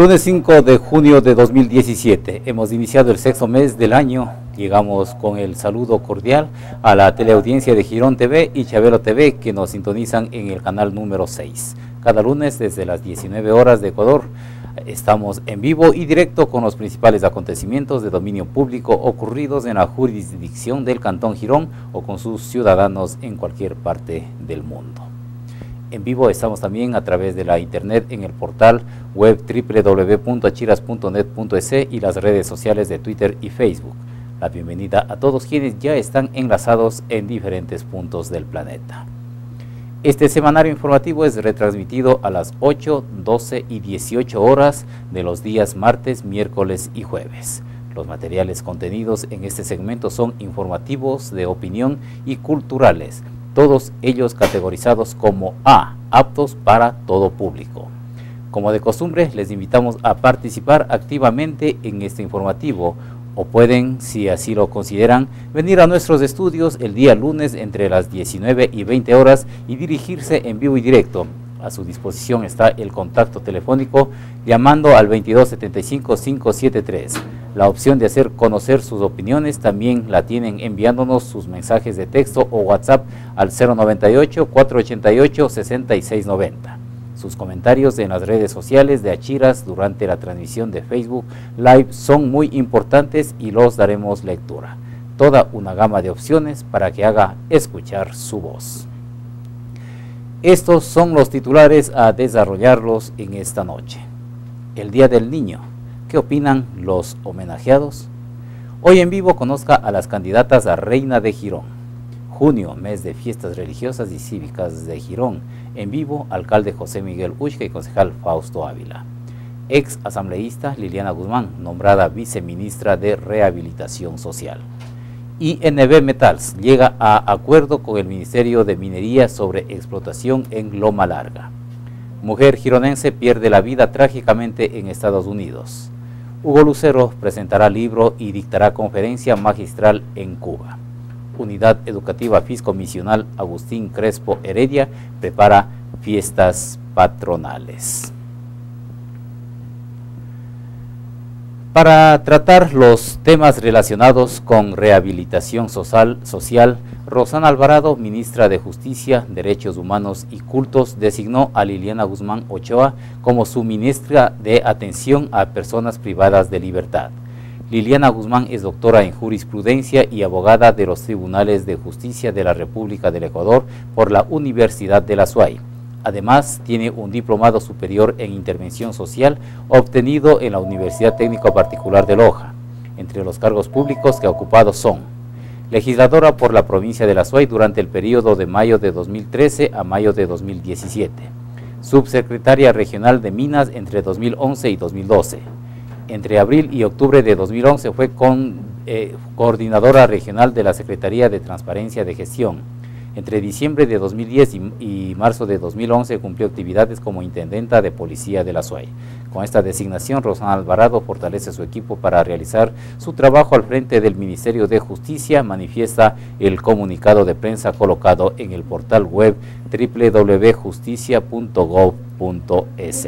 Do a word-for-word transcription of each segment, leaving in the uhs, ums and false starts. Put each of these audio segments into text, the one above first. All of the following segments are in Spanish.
Lunes cinco de junio de dos mil diecisiete, hemos iniciado el sexto mes del año. Llegamos con el saludo cordial a la teleaudiencia de Girón T V y Chabelo T V que nos sintonizan en el canal número seis. Cada lunes desde las diecinueve horas de Ecuador estamos en vivo y directo con los principales acontecimientos de dominio público ocurridos en la jurisdicción del Cantón Girón o con sus ciudadanos en cualquier parte del mundo. En vivo estamos también a través de la internet en el portal web doble u doble u doble u punto achiras punto net punto es y las redes sociales de Twitter y Facebook. La bienvenida a todos quienes ya están enlazados en diferentes puntos del planeta. Este semanario informativo es retransmitido a las ocho, doce y dieciocho horas de los días martes, miércoles y jueves. Los materiales contenidos en este segmento son informativos, de opinión y culturales, todos ellos categorizados como A, aptos para todo público. Como de costumbre, les invitamos a participar activamente en este informativo, o pueden, si así lo consideran, venir a nuestros estudios el día lunes entre las diecinueve y veinte horas y dirigirse en vivo y directo. A su disposición está el contacto telefónico llamando al veintidós setenta y cinco, quinientos setenta y tres. La opción de hacer conocer sus opiniones también la tienen enviándonos sus mensajes de texto o WhatsApp al cero noventa y ocho, cuatrocientos ochenta y ocho, sesenta y seis noventa. Sus comentarios en las redes sociales de Achiras durante la transmisión de Facebook Live son muy importantes y los daremos lectura. Toda una gama de opciones para que haga escuchar su voz. Estos son los titulares a desarrollarlos en esta noche. El Día del Niño. ¿Qué opinan los homenajeados? Hoy en vivo conozca a las candidatas a Reina de Girón. Junio, mes de fiestas religiosas y cívicas de Girón. En vivo, alcalde José Miguel Uxca y concejal Fausto Ávila. Ex asambleísta Liliana Guzmán, nombrada viceministra de Rehabilitación Social. I N B Metals llega a acuerdo con el Ministerio de Minería sobre explotación en Loma Larga. Mujer gironense pierde la vida trágicamente en Estados Unidos. Hugo Lucero presentará libro y dictará conferencia magistral en Cuba. Unidad Educativa Fiscomisional Agustín Crespo Heredia prepara fiestas patronales. Para tratar los temas relacionados con rehabilitación social, social, Rosana Alvarado, ministra de Justicia, Derechos Humanos y Cultos, designó a Liliana Guzmán Ochoa como su ministra de Atención a Personas Privadas de Libertad. Liliana Guzmán es doctora en jurisprudencia y abogada de los Tribunales de Justicia de la República del Ecuador por la Universidad de la SUAY. Además, tiene un diplomado superior en intervención social obtenido en la Universidad Técnico Particular de Loja. Entre los cargos públicos que ha ocupado son: legisladora por la provincia de la SUAY durante el periodo de mayo de dos mil trece a mayo de dos mil diecisiete, subsecretaria regional de Minas entre dos mil once y dos mil doce. Entre abril y octubre de dos mil once fue con, eh, coordinadora regional de la Secretaría de Transparencia de Gestión. Entre diciembre de dos mil diez y, y marzo de dos mil once cumplió actividades como intendenta de policía de la SUAY. Con esta designación, Rosana Alvarado fortalece su equipo para realizar su trabajo al frente del Ministerio de Justicia, manifiesta el comunicado de prensa colocado en el portal web doble u doble u doble u punto justicia punto gov punto es.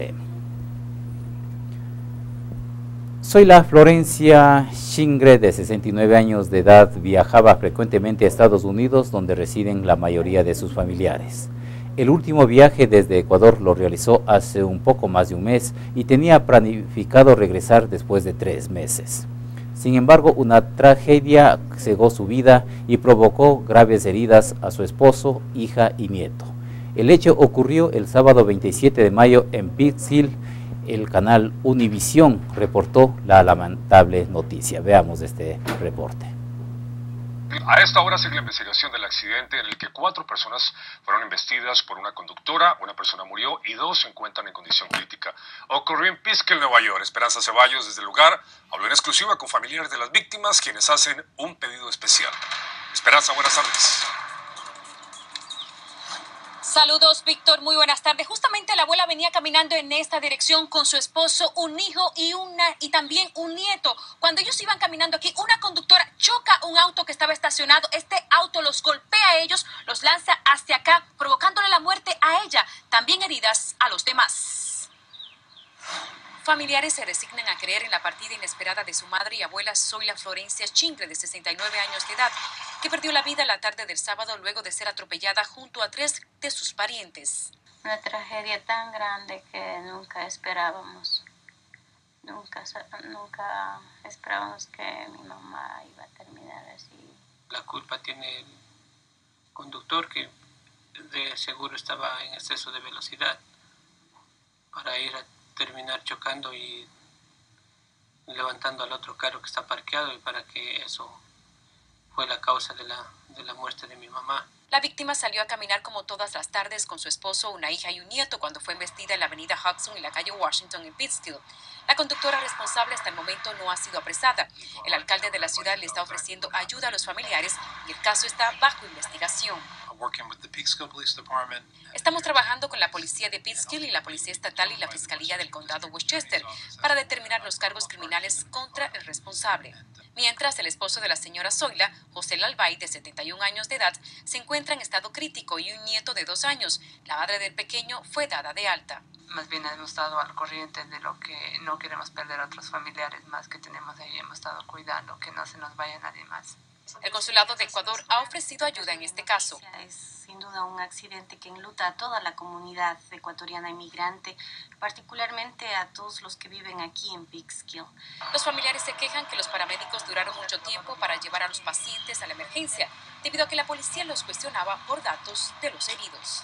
Zoila Florencia Shingre, de sesenta y nueve años de edad, viajaba frecuentemente a Estados Unidos, donde residen la mayoría de sus familiares. El último viaje desde Ecuador lo realizó hace un poco más de un mes y tenía planificado regresar después de tres meses. Sin embargo, una tragedia cegó su vida y provocó graves heridas a su esposo, hija y nieto. El hecho ocurrió el sábado veintisiete de mayo en Pittsfield. El canal Univisión reportó la lamentable noticia. Veamos este reporte. A esta hora sigue la investigación del accidente en el que cuatro personas fueron embestidas por una conductora, una persona murió y dos se encuentran en condición crítica. Ocurrió en Pittsfield, Nueva York. Esperanza Ceballos desde el lugar habló en exclusiva con familiares de las víctimas, quienes hacen un pedido especial. Esperanza, buenas tardes. Saludos, Víctor, muy buenas tardes. Justamente la abuela venía caminando en esta dirección con su esposo, un hijo y una y también un nieto. Cuando ellos iban caminando aquí, una conductora choca un auto que estaba estacionado. Este auto los golpea a ellos, los lanza hacia acá, provocándole la muerte a ella. También heridas a los demás. Familiares se resignan a creer en la partida inesperada de su madre y abuela Zoila Florencia Chingle, de sesenta y nueve años de edad, que perdió la vida la tarde del sábado luego de ser atropellada junto a tres de sus parientes. Una tragedia tan grande que nunca esperábamos. Nunca, nunca esperábamos que mi mamá iba a terminar así. La culpa tiene el conductor, que de seguro estaba en exceso de velocidad para ir a terminar chocando y levantando al otro carro que está parqueado, y para que eso fue la causa de la, de la muerte de mi mamá. La víctima salió a caminar como todas las tardes con su esposo, una hija y un nieto cuando fue embestida en la avenida Hudson y la calle Washington en Pittsfield. La conductora responsable hasta el momento no ha sido apresada. El alcalde de la ciudad le está ofreciendo ayuda a los familiares y el caso está bajo investigación. Estamos trabajando con la policía de Pittsfield y la policía estatal y la fiscalía del condado Westchester para determinar los cargos criminales contra el responsable. Mientras, el esposo de la señora Zoila, José Lalbay, de setenta y un años de edad, se encuentra en estado crítico y un nieto de dos años. La madre del pequeño fue dada de alta. Más bien hemos estado al corriente de lo que no queremos perder a otros familiares más que tenemos ahí. Hemos estado cuidando que no se nos vaya nadie más. El Consulado de Ecuador ha ofrecido ayuda en este caso. Es sin duda un accidente que enluta a toda la comunidad ecuatoriana inmigrante, particularmente a todos los que viven aquí en Peekskill. Los familiares se quejan que los paramédicos duraron mucho tiempo para llevar a los pacientes a la emergencia, debido a que la policía los cuestionaba por datos de los heridos.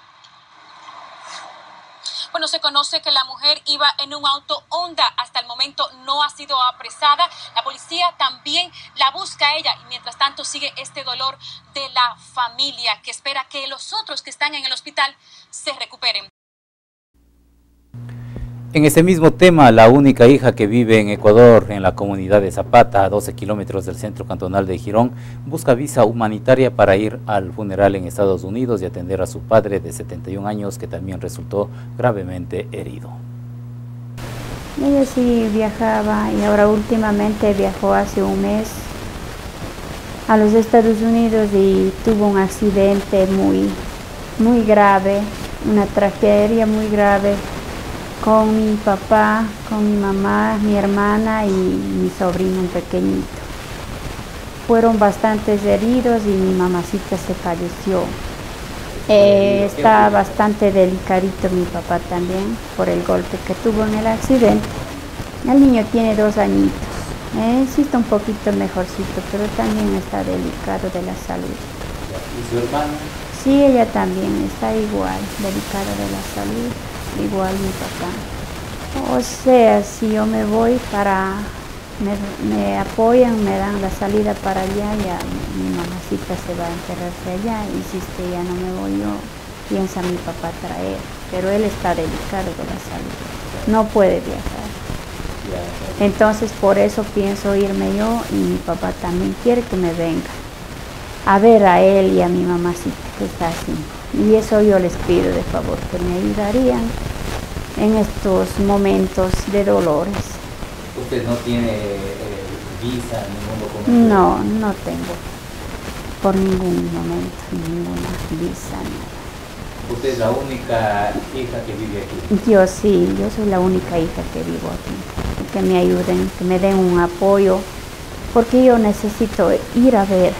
Bueno, se conoce que la mujer iba en un auto Honda. Hasta el momento no ha sido apresada. La policía también la busca a ella y mientras tanto sigue este dolor de la familia que espera que los otros que están en el hospital se recuperen. En este mismo tema, la única hija que vive en Ecuador, en la comunidad de Zapata, a doce kilómetros del centro cantonal de Girón, busca visa humanitaria para ir al funeral en Estados Unidos y atender a su padre de setenta y un años, que también resultó gravemente herido. Ella sí viajaba y ahora últimamente viajó hace un mes a los Estados Unidos y tuvo un accidente muy, muy grave, una tragedia muy grave, con mi papá, con mi mamá, mi hermana y mi sobrino pequeñito. Fueron bastantes heridos y mi mamacita se falleció. Eh, está bastante delicadito mi papá también por el golpe que tuvo en el accidente. El niño tiene dos añitos. Eh, sí está un poquito mejorcito, pero también está delicado de la salud. ¿Y su hermana? Sí, ella también está igual, delicada de la salud. Igual mi papá. O sea, si yo me voy para, me, me apoyan, me dan la salida para allá, ya mi mamacita se va a enterrarse allá, y si es que ya no me voy yo, piensa mi papá traer, pero él está delicado de la salud, no puede viajar. Entonces por eso pienso irme yo y mi papá también quiere que me venga a ver a él y a mi mamacita que está así. Y eso yo les pido de favor, que me ayudarían en estos momentos de dolores. ¿Usted no tiene eh, visa, ningún documento? No, no tengo por ningún momento ninguna visa, nada. ¿Usted es la única hija que vive aquí? Yo sí, yo soy la única hija que vivo aquí. Que me ayuden, que me den un apoyo, porque yo necesito ir a ver.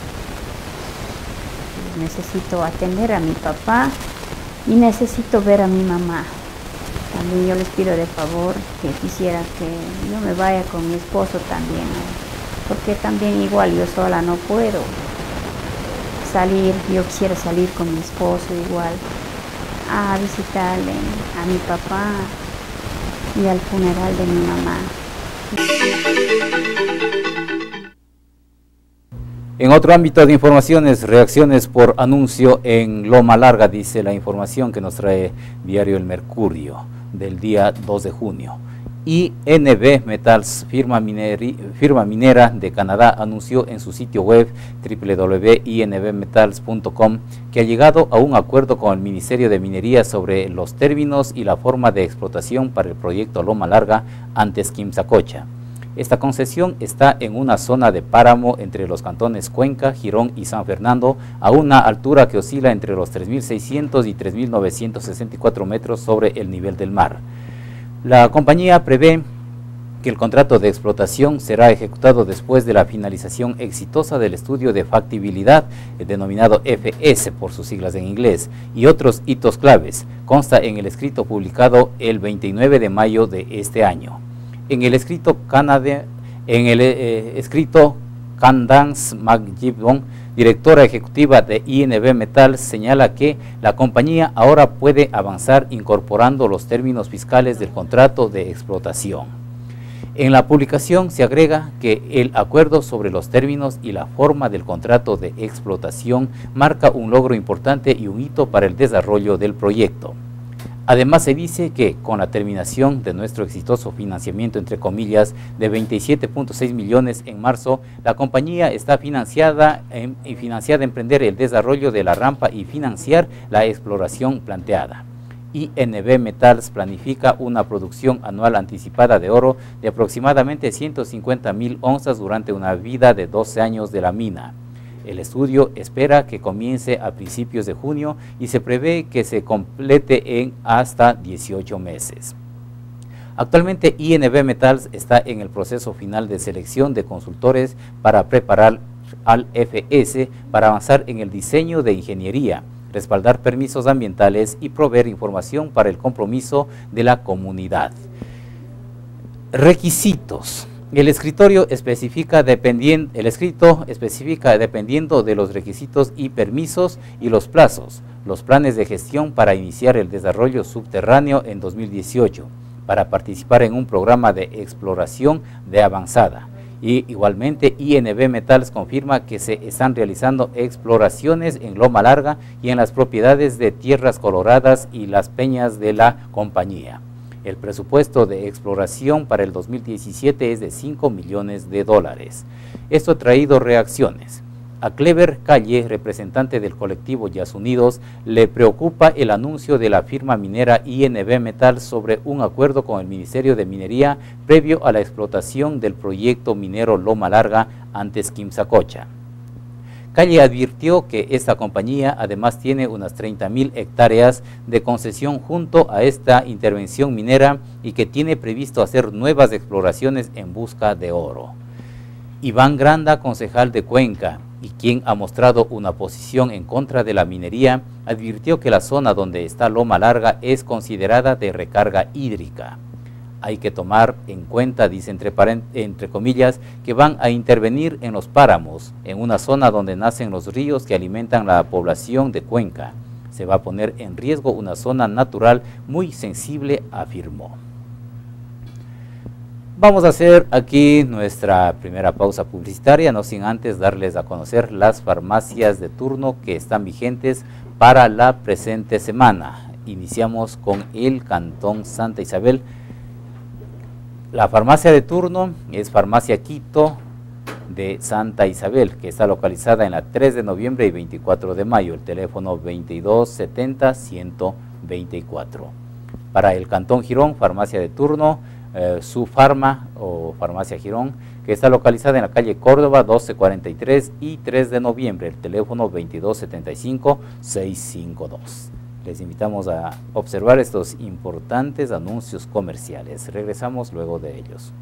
Necesito atender a mi papá y necesito ver a mi mamá. También yo les pido de favor que quisiera que yo me vaya con mi esposo también, ¿no? Porque también igual yo sola no puedo salir. Yo quisiera salir con mi esposo igual a visitarle a mi papá y al funeral de mi mamá. En otro ámbito de informaciones, reacciones por anuncio en Loma Larga, dice la información que nos trae Diario El Mercurio del día dos de junio. I N B Metals, firma, mineri, firma minera de Canadá, anunció en su sitio web doble u doble u doble u punto i n b metals punto com que ha llegado a un acuerdo con el Ministerio de Minería sobre los términos y la forma de explotación para el proyecto Loma Larga, antes Quimsacocha. Esta concesión está en una zona de páramo entre los cantones Cuenca, Girón y San Fernando, a una altura que oscila entre los tres mil seiscientos y tres mil novecientos sesenta y cuatro metros sobre el nivel del mar. La compañía prevé que el contrato de explotación será ejecutado después de la finalización exitosa del estudio de factibilidad, denominado F S por sus siglas en inglés, y otros hitos claves, consta en el escrito publicado el veintinueve de mayo de este año. En el escrito, Canada, en el, eh, escrito Candace McGibbon, directora ejecutiva de I N V Metals, señala que la compañía ahora puede avanzar incorporando los términos fiscales del contrato de explotación. En la publicación se agrega que el acuerdo sobre los términos y la forma del contrato de explotación marca un logro importante y un hito para el desarrollo del proyecto. Además, se dice que con la terminación de nuestro exitoso financiamiento, entre comillas, de veintisiete punto seis millones en marzo, la compañía está financiada en, financiada a emprender el desarrollo de la rampa y financiar la exploración planteada. I N V Metals planifica una producción anual anticipada de oro de aproximadamente ciento cincuenta mil onzas durante una vida de doce años de la mina. El estudio espera que comience a principios de junio y se prevé que se complete en hasta dieciocho meses. Actualmente I N V Metals está en el proceso final de selección de consultores para preparar al F S para avanzar en el diseño de ingeniería, respaldar permisos ambientales y proveer información para el compromiso de la comunidad. Requisitos. El escritorio especifica dependiendo, el escrito especifica dependiendo de los requisitos y permisos y los plazos, los planes de gestión para iniciar el desarrollo subterráneo en dos mil dieciocho, para participar en un programa de exploración de avanzada. Y igualmente I N V Metals confirma que se están realizando exploraciones en Loma Larga y en las propiedades de Tierras Coloradas y Las Peñas de la compañía. El presupuesto de exploración para el dos mil diecisiete es de cinco millones de dólares. Esto ha traído reacciones. A Clever Calle, representante del colectivo Jazz Unidos, le preocupa el anuncio de la firma minera I N V Metals sobre un acuerdo con el Ministerio de Minería previo a la explotación del proyecto minero Loma Larga, antes Quimsacocha. Calle advirtió que esta compañía además tiene unas treinta mil hectáreas de concesión junto a esta intervención minera y que tiene previsto hacer nuevas exploraciones en busca de oro. Iván Granda, concejal de Cuenca, y quien ha mostrado una posición en contra de la minería, advirtió que la zona donde está Loma Larga es considerada de recarga hídrica. Hay que tomar en cuenta, dice entre, entre comillas, que van a intervenir en los páramos, en una zona donde nacen los ríos que alimentan la población de Cuenca. Se va a poner en riesgo una zona natural muy sensible, afirmó. Vamos a hacer aquí nuestra primera pausa publicitaria, no sin antes darles a conocer las farmacias de turno que están vigentes para la presente semana. Iniciamos con el Cantón Santa Isabel. La farmacia de turno es Farmacia Quito de Santa Isabel, que está localizada en la tres de noviembre y veinticuatro de mayo, el teléfono veintidós setenta, ciento veinticuatro. Para el Cantón Girón, farmacia de turno, eh, su farma o Farmacia Girón, que está localizada en la calle Córdoba doce cuarenta y tres y tres de noviembre, el teléfono veintidós setenta y cinco, seiscientos cincuenta y dos. Les invitamos a observar estos importantes anuncios comerciales. Regresamos luego de ellos.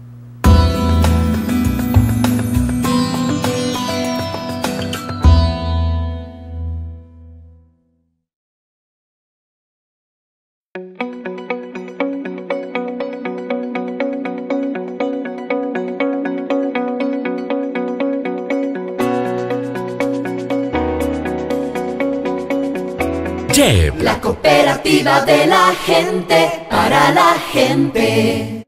La cooperativa de la gente, para la gente.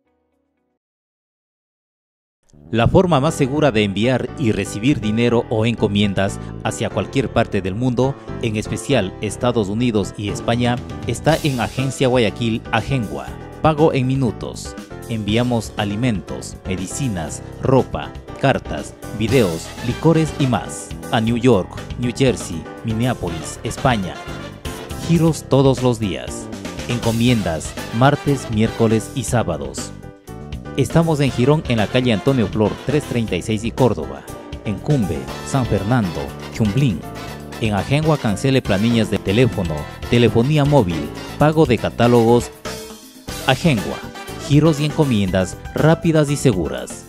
La forma más segura de enviar y recibir dinero o encomiendas hacia cualquier parte del mundo, en especial Estados Unidos y España, está en Agencia Guayaquil Agengua. Pago en minutos. Enviamos alimentos, medicinas, ropa, cartas, videos, licores y más a New York, New Jersey, Minneapolis, España. Giros todos los días. Encomiendas martes, miércoles y sábados. Estamos en Girón, en la calle Antonio Flor trescientos treinta y seis y Córdoba. En Cumbe, San Fernando, Chumblín. En Agengua cancele planillas de teléfono, telefonía móvil, pago de catálogos. Agengua. giros y encomiendas rápidas y seguras.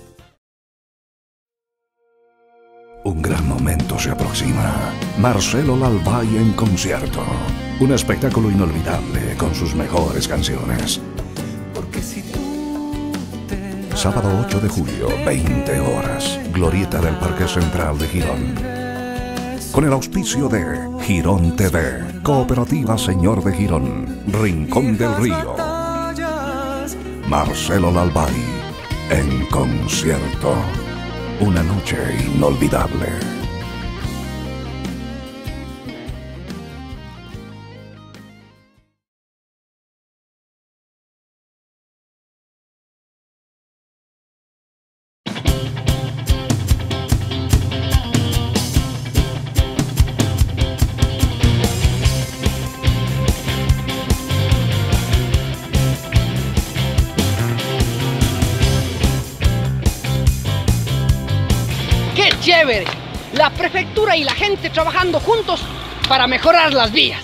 Un gran momento se aproxima. Marcelo Lalbay en concierto. Un espectáculo inolvidable con sus mejores canciones. Sábado ocho de julio, veinte horas. Glorieta del Parque Central de Girón. Con el auspicio de Girón T V, Cooperativa Señor de Girón, Rincón del Río. Marcelo Lalbay en concierto. Una noche inolvidable. Chévere, la prefectura y la gente trabajando juntos para mejorar las vías.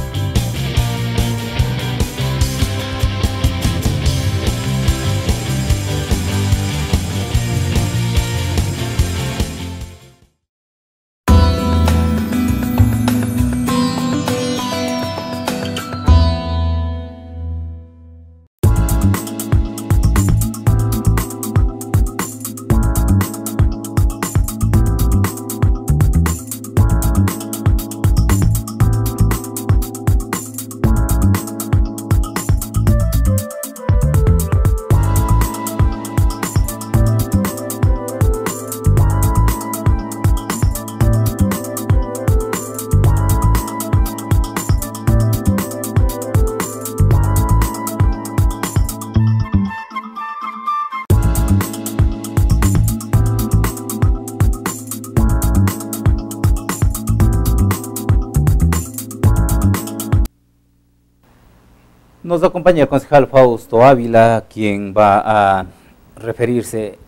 Nos acompaña el concejal Fausto Ávila, quien va a referirse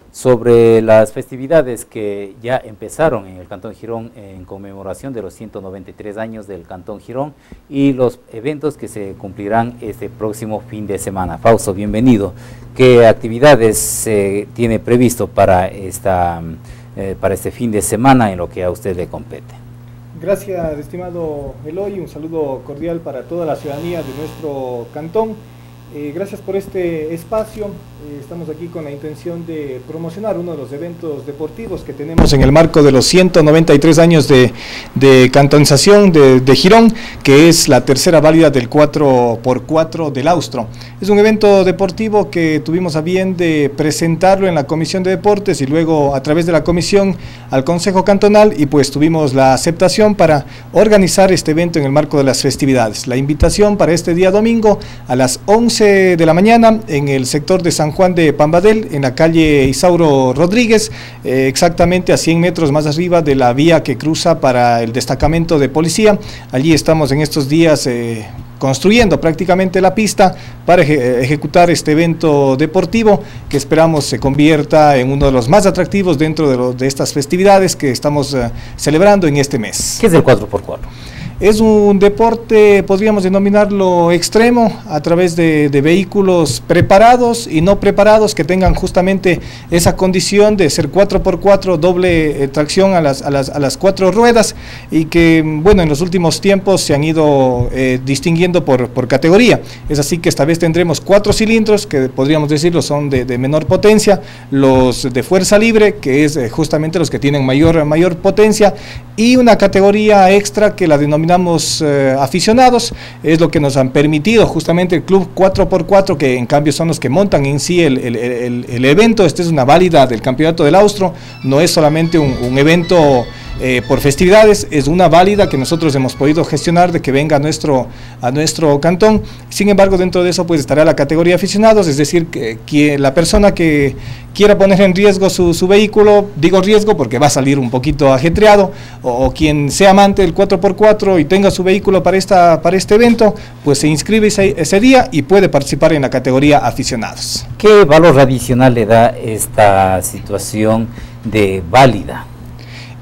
sobre las festividades que ya empezaron en el Cantón Girón en conmemoración de los ciento noventa y tres años del Cantón Girón y los eventos que se cumplirán este próximo fin de semana. Fausto, bienvenido. ¿Qué actividades se eh, tiene previsto para, esta, eh, para este fin de semana en lo que a usted le compete? Gracias, estimado Eloy, un saludo cordial para toda la ciudadanía de nuestro cantón. Eh, gracias por este espacio. Eh, estamos aquí con la intención de promocionar uno de los eventos deportivos que tenemos en el marco de los ciento noventa y tres años de, de cantonización de, de Girón, que es la tercera válida del cuatro por cuatro del Austro. Es un evento deportivo que tuvimos a bien de presentarlo en la Comisión de Deportes y luego a través de la Comisión al Consejo Cantonal, y pues tuvimos la aceptación para organizar este evento en el marco de las festividades. La invitación para este día domingo a las once de la mañana en el sector de San Juan de Pambadel, en la calle Isauro Rodríguez, eh, exactamente a cien metros más arriba de la vía que cruza para el destacamento de policía. Allí estamos en estos días eh, construyendo prácticamente la pista para eje ejecutar este evento deportivo que esperamos se convierta en uno de los más atractivos dentro de, lo, de estas festividades que estamos eh, celebrando en este mes. ¿Qué es el cuatro por cuatro? Es un deporte, podríamos denominarlo extremo, a través de, de vehículos preparados y no preparados que tengan justamente esa condición de ser cuatro por cuatro, doble eh, tracción a las, a, las, a las cuatro ruedas, y que, bueno, en los últimos tiempos se han ido eh, distinguiendo por, por categoría. Es así que esta vez tendremos cuatro cilindros, que podríamos decirlo son de, de menor potencia, los de fuerza libre, que es eh, justamente los que tienen mayor, mayor potencia, y una categoría extra que la denominamos Eh, aficionados. Es lo que nos han permitido justamente el Club cuatro por cuatro, que en cambio son los que montan en sí el, el, el, el evento. Esta es una válida del Campeonato del Austro, no es solamente un, un evento eh, por festividades, es una válida que nosotros hemos podido gestionar de que venga a nuestro, a nuestro cantón. Sin embargo, dentro de eso pues estará la categoría aficionados, es decir, que, que la persona que quiera poner en riesgo su, su vehículo, digo riesgo porque va a salir un poquito ajetreado, o, o quien sea amante del cuatro por cuatro y tenga su vehículo para, esta, para este evento, pues se inscribe ese, ese día y puede participar en la categoría aficionados. ¿Qué valor adicional le da esta situación de válida?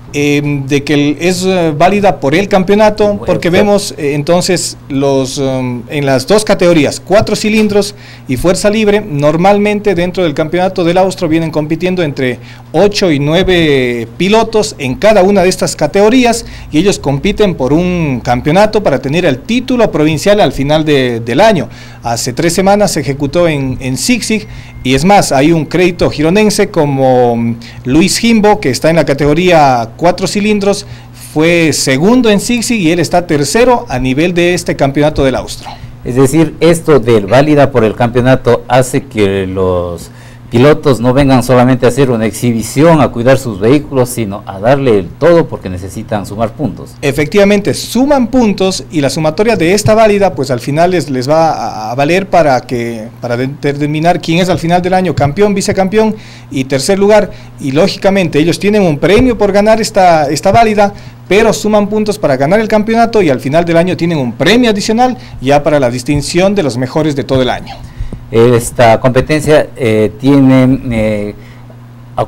Eh, de que es uh, válida por el campeonato, porque vemos eh, entonces los um, en las dos categorías, cuatro cilindros y fuerza libre, normalmente dentro del campeonato del Austro vienen compitiendo entre ocho y nueve pilotos en cada una de estas categorías, y ellos compiten por un campeonato para tener el título provincial al final de, del año. Hace tres semanas se ejecutó en, en Sig-Sig, y es más, hay un crédito gironense como um, Luis Jimbo, que está en la categoría cuatro cilindros, fue segundo en Sig-Sig y él está tercero a nivel de este campeonato del Austro. Es decir, esto del válida por el campeonato hace que los pilotos no vengan solamente a hacer una exhibición, a cuidar sus vehículos, sino a darle el todo porque necesitan sumar puntos. Efectivamente, suman puntos, y la sumatoria de esta válida pues al final les, les va a, a valer para, que, para determinar quién es al final del año campeón, vicecampeón y tercer lugar, y lógicamente ellos tienen un premio por ganar esta, esta válida, pero suman puntos para ganar el campeonato, y al final del año tienen un premio adicional ya para la distinción de los mejores de todo el año. Esta competencia eh, tiene, eh, ¿a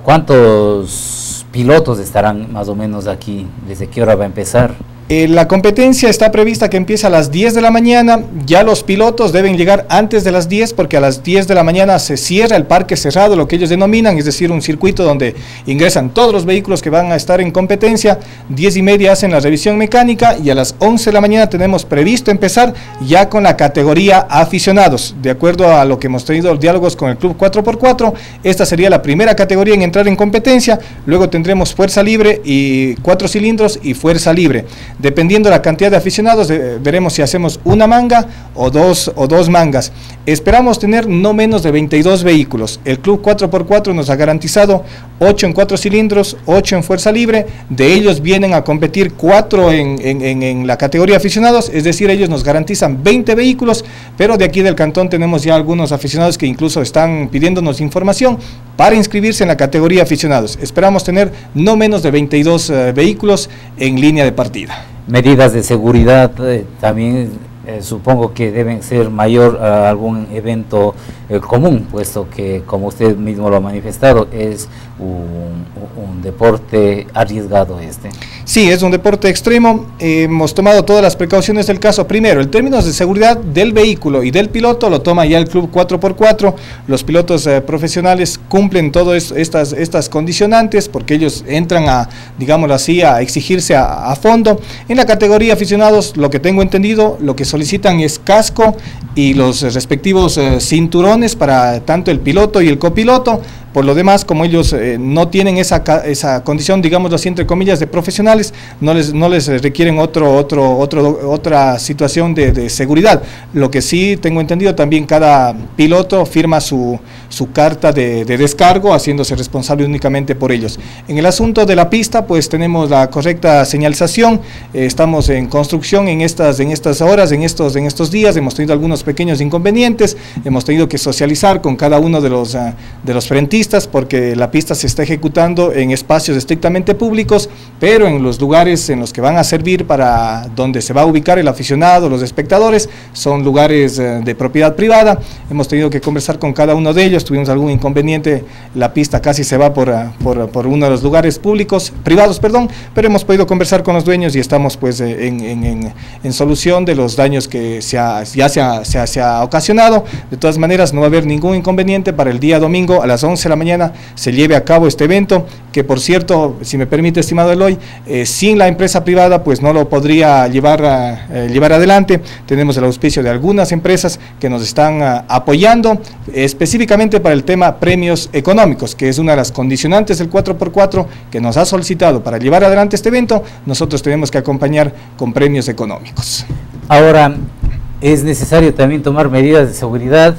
cuántos pilotos estarán más o menos aquí? ¿Desde qué hora va a empezar? Eh, la competencia está prevista que empiece a las diez de la mañana, ya los pilotos deben llegar antes de las diez, porque a las diez de la mañana se cierra el parque cerrado, lo que ellos denominan, es decir, un circuito donde ingresan todos los vehículos que van a estar en competencia. Diez y media hacen la revisión mecánica, y a las once de la mañana tenemos previsto empezar ya con la categoría aficionados. De acuerdo a lo que hemos tenido diálogos con el Club cuatro por cuatro, esta sería la primera categoría en entrar en competencia, luego tendremos fuerza libre y cuatro cilindros y fuerza libre. Dependiendo de la cantidad de aficionados, eh, veremos si hacemos una manga o dos, o dos mangas. Esperamos tener no menos de veintidós vehículos. El Club cuatro por cuatro nos ha garantizado ocho en cuatro cilindros, ocho en fuerza libre. De ellos vienen a competir cuatro en, en, en, en la categoría aficionados, es decir, ellos nos garantizan veinte vehículos, pero de aquí del cantón tenemos ya algunos aficionados que incluso están pidiéndonos información para inscribirse en la categoría aficionados. Esperamos tener no menos de veintidós uh, vehículos en línea de partida. Medidas de seguridad eh, también eh, supongo que deben ser mayor a algún evento eh, común, puesto que, como usted mismo lo ha manifestado, es un, un deporte arriesgado este. Sí, es un deporte extremo. Eh, hemos tomado todas las precauciones del caso. Primero, en términos de seguridad del vehículo y del piloto, lo toma ya el Club cuatro por cuatro. Los pilotos eh, profesionales cumplen todas estas, estas condicionantes, porque ellos entran a, digámoslo así, a exigirse a, a fondo. En la categoría aficionados, lo que tengo entendido, lo que solicitan es casco y los respectivos eh, cinturones para tanto el piloto y el copiloto. Por lo demás, como ellos eh, no tienen esa, esa condición, digámoslo así, entre comillas, de profesionales, no les, no les requieren otro, otro, otro, otra situación de, de seguridad. Lo que sí tengo entendido, también cada piloto firma su, su carta de, de descargo, haciéndose responsable únicamente por ellos. En el asunto de la pista, pues tenemos la correcta señalización, eh, estamos en construcción en estas, en estas horas, en estos, en estos días, hemos tenido algunos pequeños inconvenientes, hemos tenido que socializar con cada uno de los, uh, de los frentistas, porque la pista se está ejecutando en espacios estrictamente públicos, pero en los lugares en los que van a servir para donde se va a ubicar el aficionado, los espectadores, son lugares eh, de propiedad privada. Hemos tenido que conversar con cada uno de ellos, tuvimos algún inconveniente, la pista casi se va por, por, por uno de los lugares públicos, privados, perdón, pero hemos podido conversar con los dueños y estamos pues en, en, en, en solución de los daños que se ha, ya se ha, se, ha, se ha ocasionado. De todas maneras, no va a haber ningún inconveniente para el día domingo a las once de la mañana se lleve a cabo este evento, que por cierto, si me permite, estimado Eloy, eh, sin la empresa privada pues no lo podría llevar, a, eh, llevar adelante. Tenemos el auspicio de algunas empresas que nos están a, apoyando específicamente para el tema premios económicos, que es una de las condicionantes del cuatro por cuatro que nos ha solicitado para llevar adelante este evento. Nosotros tenemos que acompañar con premios económicos. Ahora, es necesario también tomar medidas de seguridad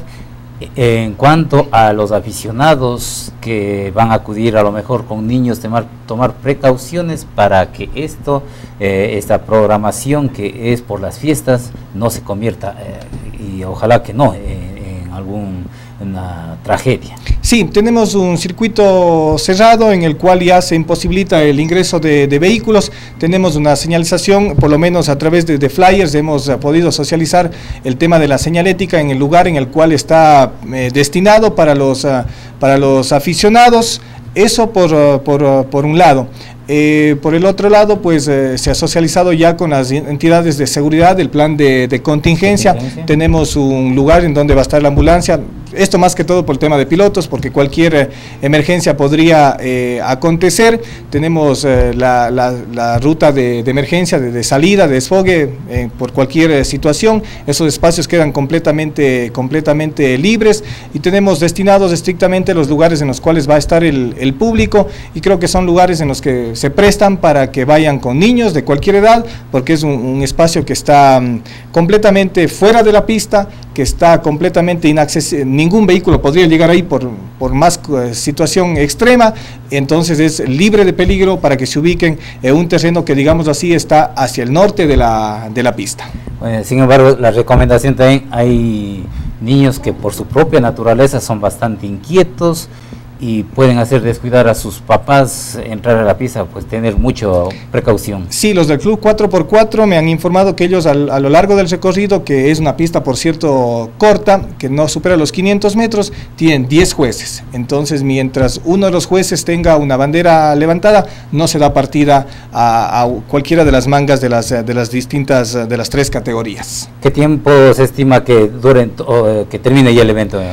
en cuanto a los aficionados que van a acudir a lo mejor con niños, tomar, tomar precauciones para que esto, eh, esta programación que es por las fiestas no se convierta, eh, y ojalá que no, eh, en alguna tragedia. Sí, tenemos un circuito cerrado en el cual ya se imposibilita el ingreso de, de vehículos. Tenemos una señalización, por lo menos a través de, de flyers hemos podido socializar el tema de la señalética en el lugar en el cual está eh, destinado para los, uh, para los aficionados. Eso por, uh, por, uh, por un lado. Eh, por el otro lado, pues eh, se ha socializado ya con las entidades de seguridad el plan de, de contingencia. contingencia. Tenemos un lugar en donde va a estar la ambulancia. Esto más que todo por el tema de pilotos, porque cualquier eh, emergencia podría eh, acontecer. Tenemos eh, la, la, la ruta de, de emergencia, de, de salida, de desfogue eh, por cualquier eh, situación. Esos espacios quedan completamente, completamente libres y tenemos destinados estrictamente los lugares en los cuales va a estar el, el público, y creo que son lugares en los que se prestan para que vayan con niños de cualquier edad, porque es un, un espacio que está um, completamente fuera de la pista, que está completamente inaccesible. Ningún vehículo podría llegar ahí por, por más uh, situación extrema, entonces es libre de peligro para que se ubiquen en un terreno que, digamos así, está hacia el norte de la, de la pista. Bueno, sin embargo, la recomendación también, hay niños que por su propia naturaleza son bastante inquietos y pueden hacer descuidar a sus papás entrar a la pista, pues tener mucha precaución. Sí, los del Club cuatro por cuatro me han informado que ellos al, a lo largo del recorrido, que es una pista por cierto corta, que no supera los quinientos metros, tienen diez jueces. Entonces, mientras uno de los jueces tenga una bandera levantada, no se da partida a, a cualquiera de las mangas de las, de las distintas, de las tres categorías. ¿Qué tiempo se estima que dure, o, que termine ya el evento?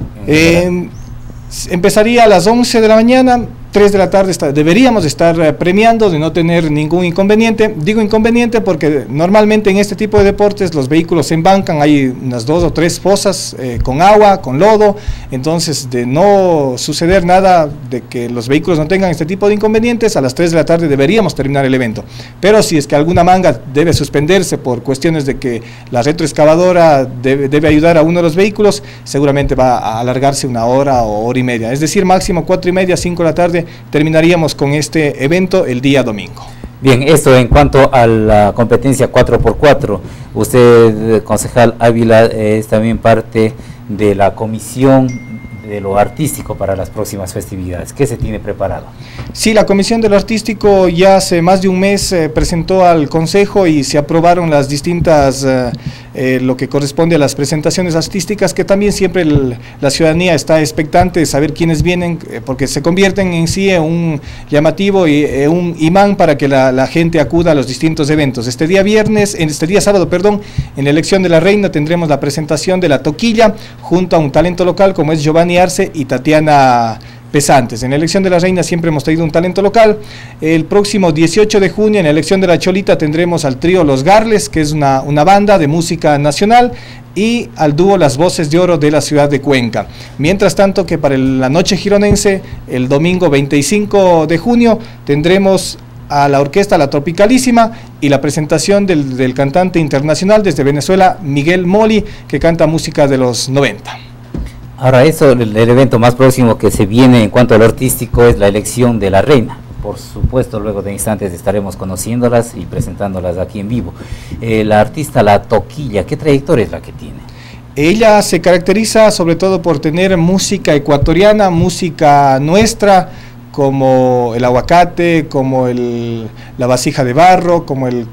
Eh, Empezaría a las once de la mañana, tres de la tarde está, deberíamos estar eh, premiando de no tener ningún inconveniente. Digo inconveniente porque normalmente en este tipo de deportes los vehículos se embancan, hay unas dos o tres fosas eh, con agua, con lodo, entonces de no suceder nada, de que los vehículos no tengan este tipo de inconvenientes, a las tres de la tarde deberíamos terminar el evento. Pero si es que alguna manga debe suspenderse por cuestiones de que la retroexcavadora debe, debe ayudar a uno de los vehículos, seguramente va a alargarse una hora o hora y media, es decir, máximo cuatro y media, cinco de la tarde, terminaríamos con este evento el día domingo. Bien, esto en cuanto a la competencia cuatro por cuatro, usted, concejal Ávila, es también parte de la comisión de lo artístico para las próximas festividades. ¿Qué se tiene preparado? Sí, la Comisión de lo Artístico ya hace más de un mes eh, presentó al Consejo y se aprobaron las distintas, eh, eh, lo que corresponde a las presentaciones artísticas, que también siempre el, la ciudadanía está expectante de saber quiénes vienen, eh, porque se convierten en sí en un llamativo y eh, un imán para que la, la gente acuda a los distintos eventos. Este día viernes, en este día sábado, perdón, en la elección de la reina tendremos la presentación de la toquilla junto a un talento local como es Giovanni Arce y Tatiana Pesantes. En la elección de la reina siempre hemos traído un talento local. El próximo dieciocho de junio, en la elección de la cholita, tendremos al trío Los Garles, que es una, una banda de música nacional, y al dúo Las Voces de Oro de la ciudad de Cuenca. Mientras tanto, que para la noche gironense, el domingo veinticinco de junio, tendremos a la orquesta La Tropicalísima y la presentación del, del cantante internacional desde Venezuela, Miguel Moli, que canta música de los noventa. Ahora, eso, el, el evento más próximo que se viene en cuanto a lo artístico es la elección de la reina. Por supuesto, luego de instantes estaremos conociéndolas y presentándolas aquí en vivo. Eh, la artista La Toquilla, ¿qué trayectoria es la que tiene? Ella se caracteriza sobre todo por tener música ecuatoriana, música nuestra, como el aguacate, como el, la vasija de barro, como el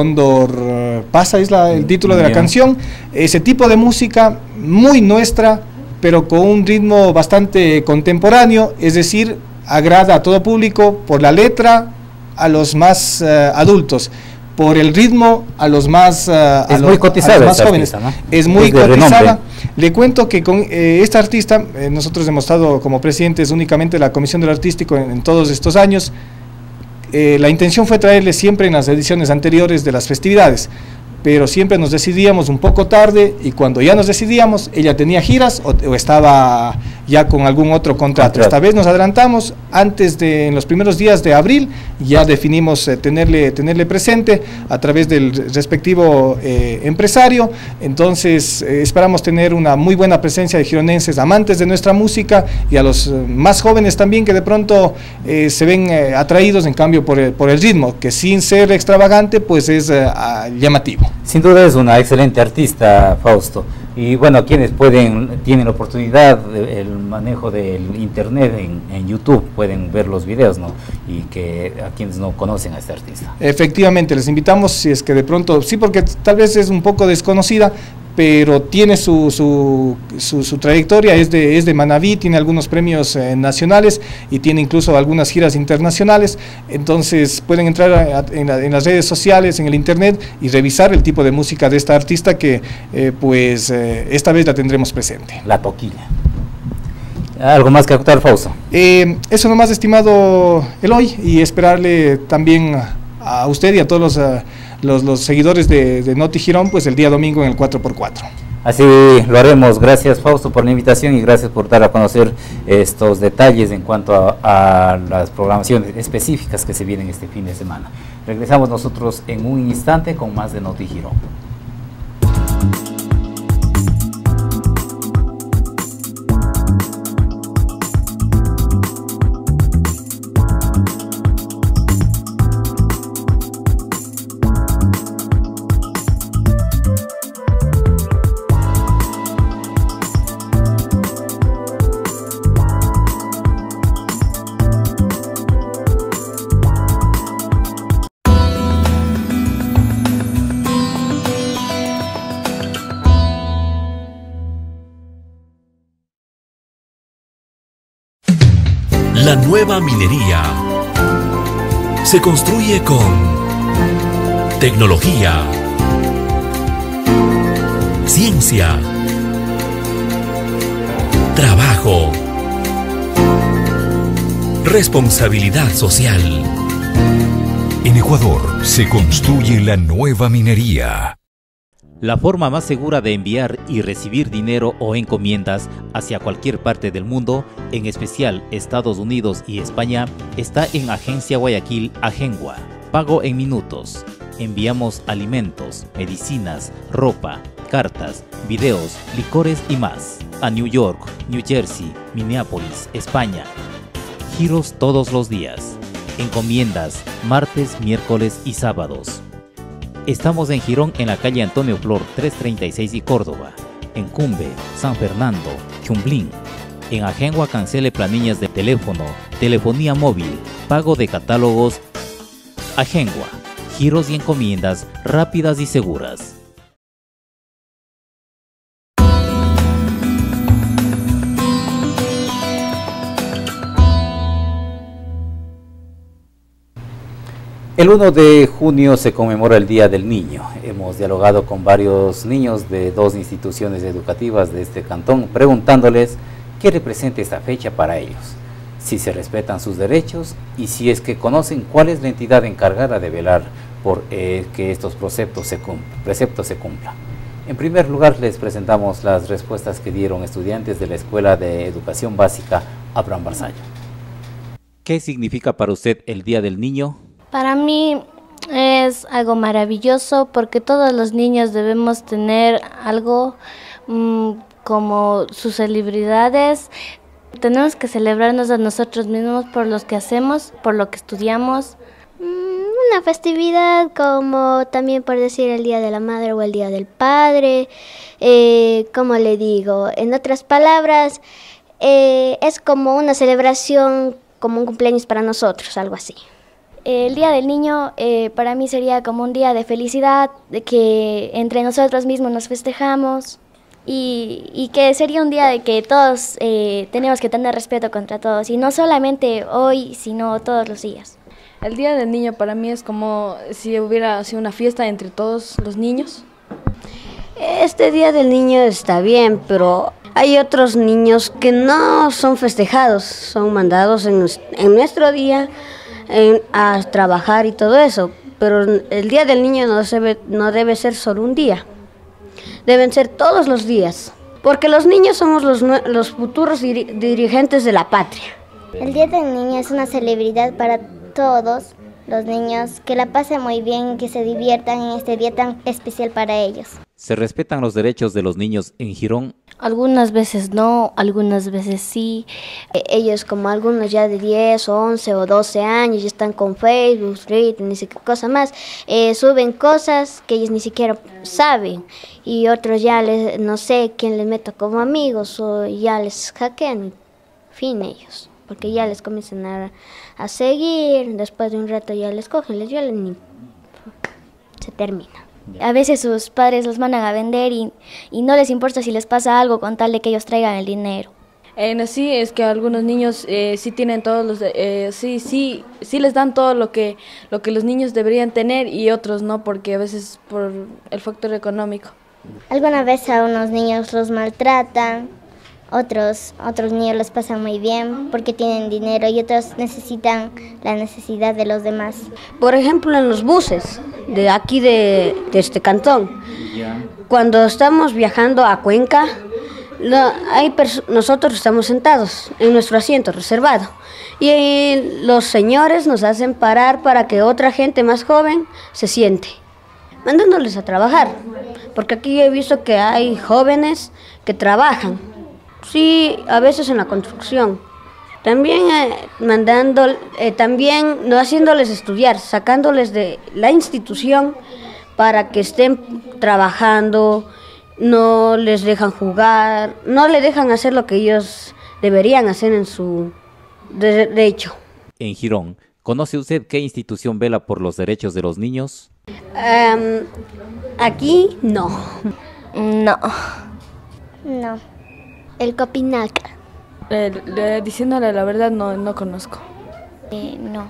Cóndor Pasa, es la, el título de la canción. Ese tipo de música muy nuestra, pero con un ritmo bastante contemporáneo, es decir, agrada a todo público, por la letra a los más uh, adultos, por el ritmo a los más, uh, a es los, muy cotizada, a los más esta jóvenes. artista, ¿no? Es muy es de cotizada. renombre. Le cuento que con eh, esta artista, eh, nosotros hemos estado como presidentes únicamente de la Comisión de lo Artístico en, en todos estos años. Eh, la intención fue traerle siempre en las ediciones anteriores de las festividades, pero siempre nos decidíamos un poco tarde, y cuando ya nos decidíamos, ella tenía giras o, o estaba ya con algún otro contrato. Contrato. Esta vez nos adelantamos, antes de, en los primeros días de abril, ya definimos eh, tenerle, tenerle presente a través del respectivo eh, empresario. Entonces eh, esperamos tener una muy buena presencia de gironenses amantes de nuestra música, y a los eh, más jóvenes también, que de pronto eh, se ven eh, atraídos en cambio por el, por el ritmo, que sin ser extravagante pues es eh, llamativo. Sin duda es una excelente artista, Fausto. Y bueno, quienes pueden, tienen la oportunidad, el manejo del internet en, en YouTube, pueden ver los videos, ¿no? Y que a quienes no conocen a este artista. Efectivamente, les invitamos, si es que de pronto, sí, porque tal vez es un poco desconocida, pero tiene su, su, su, su trayectoria, es de, es de Manabí, tiene algunos premios eh, nacionales y tiene incluso algunas giras internacionales. Entonces pueden entrar a, a, en, la, en las redes sociales, en el internet, y revisar el tipo de música de esta artista que eh, pues eh, esta vez la tendremos presente. La Toquilla. ¿Algo más que acotar, Fausto? Eh, eso nomás, estimado Eloy, y esperarle también a, a usted y a todos los... A, Los, los seguidores de, de Noti Girón, pues el día domingo en el cuatro por cuatro. Así lo haremos. Gracias, Fausto, por la invitación y gracias por dar a conocer estos detalles en cuanto a, a las programaciones específicas que se vienen este fin de semana. Regresamos nosotros en un instante con más de Noti Girón. La nueva minería se construye con tecnología, ciencia, trabajo, responsabilidad social. En Ecuador se construye la nueva minería. La forma más segura de enviar y recibir dinero o encomiendas hacia cualquier parte del mundo, en especial Estados Unidos y España, está en Agencia Guayaquil Agengua. Pago en minutos. Enviamos alimentos, medicinas, ropa, cartas, videos, licores y más a New York, New Jersey, Minneapolis, España. Giros todos los días. Encomiendas martes, miércoles y sábados. Estamos en Girón, en la calle Antonio Flor trescientos treinta y seis y Córdoba, en Cumbe, San Fernando, Chumblín. En Agengua cancele planillas de teléfono, telefonía móvil, pago de catálogos. Agengua, giros y encomiendas rápidas y seguras. El uno de junio se conmemora el Día del Niño. Hemos dialogado con varios niños de dos instituciones educativas de este cantón, preguntándoles qué representa esta fecha para ellos, si se respetan sus derechos y si es que conocen cuál es la entidad encargada de velar por eh, que estos preceptos se, preceptos se cumplan. En primer lugar, les presentamos las respuestas que dieron estudiantes de la Escuela de Educación Básica Abraham Barzallo. ¿Qué significa para usted el Día del Niño? Para mí es algo maravilloso porque todos los niños debemos tener algo mmm, como sus celebridades. Tenemos que celebrarnos a nosotros mismos por lo que hacemos, por lo que estudiamos. Una festividad como también por decir el Día de la Madre o el Día del Padre. Eh, como le digo, en otras palabras, eh, es como una celebración, como un cumpleaños para nosotros, algo así. El Día del Niño eh, para mí sería como un día de felicidad, de que entre nosotros mismos nos festejamos y, y que sería un día de que todos eh, tenemos que tener respeto contra todos y no solamente hoy, sino todos los días. El Día del Niño para mí es como si hubiera sido una fiesta entre todos los niños. Este Día del Niño está bien, pero hay otros niños que no son festejados, son mandados en, en nuestro día En, a trabajar y todo eso, pero el Día del Niño no debe, no debe ser solo un día, deben ser todos los días, porque los niños somos los, los futuros diri, dirigentes de la patria. El Día del Niño es una celebridad para todos los niños, que la pasen muy bien, que se diviertan en este día tan especial para ellos. ¿Se respetan los derechos de los niños en Girón? Algunas veces no, algunas veces sí. Ellos, como algunos ya de diez, once o doce años, ya están con Facebook, Twitter, ni sé qué cosa más, eh, suben cosas que ellos ni siquiera saben. Y otros ya, les, no sé quién les meta como amigos o ya les hackean, fin ellos. Porque ya les comienzan a, a seguir, después de un rato ya les cogen, les violan y se termina. A veces sus padres los mandan a vender y, y no les importa si les pasa algo con tal de que ellos traigan el dinero. En sí es que algunos niños eh, sí tienen todos los, eh, sí, sí, sí les dan todo lo que, lo que los niños deberían tener y otros no, porque a veces por el factor económico. Alguna vez a unos niños los maltratan, otros, otros niños les pasan muy bien porque tienen dinero y otros necesitan la necesidad de los demás. Por ejemplo, en los buses de aquí de, de este cantón, cuando estamos viajando a Cuenca, Lo, hay nosotros estamos sentados en nuestro asiento reservado y los señores nos hacen parar para que otra gente más joven se siente, mandándoles a trabajar, porque aquí he visto que hay jóvenes que trabajan, sí, a veces en la construcción, también eh, mandando, eh, también no haciéndoles estudiar, sacándoles de la institución para que estén trabajando. No les dejan jugar, no le dejan hacer lo que ellos deberían hacer en su derecho. En Girón, ¿conoce usted qué institución vela por los derechos de los niños? Um, aquí no. No. No. El Copinaca. Eh, eh, diciéndole la verdad, no, no conozco. Eh, no.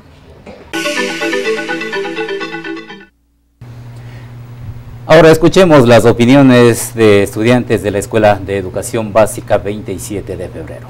Ahora escuchemos las opiniones de estudiantes de la Escuela de Educación Básica veintisiete de febrero.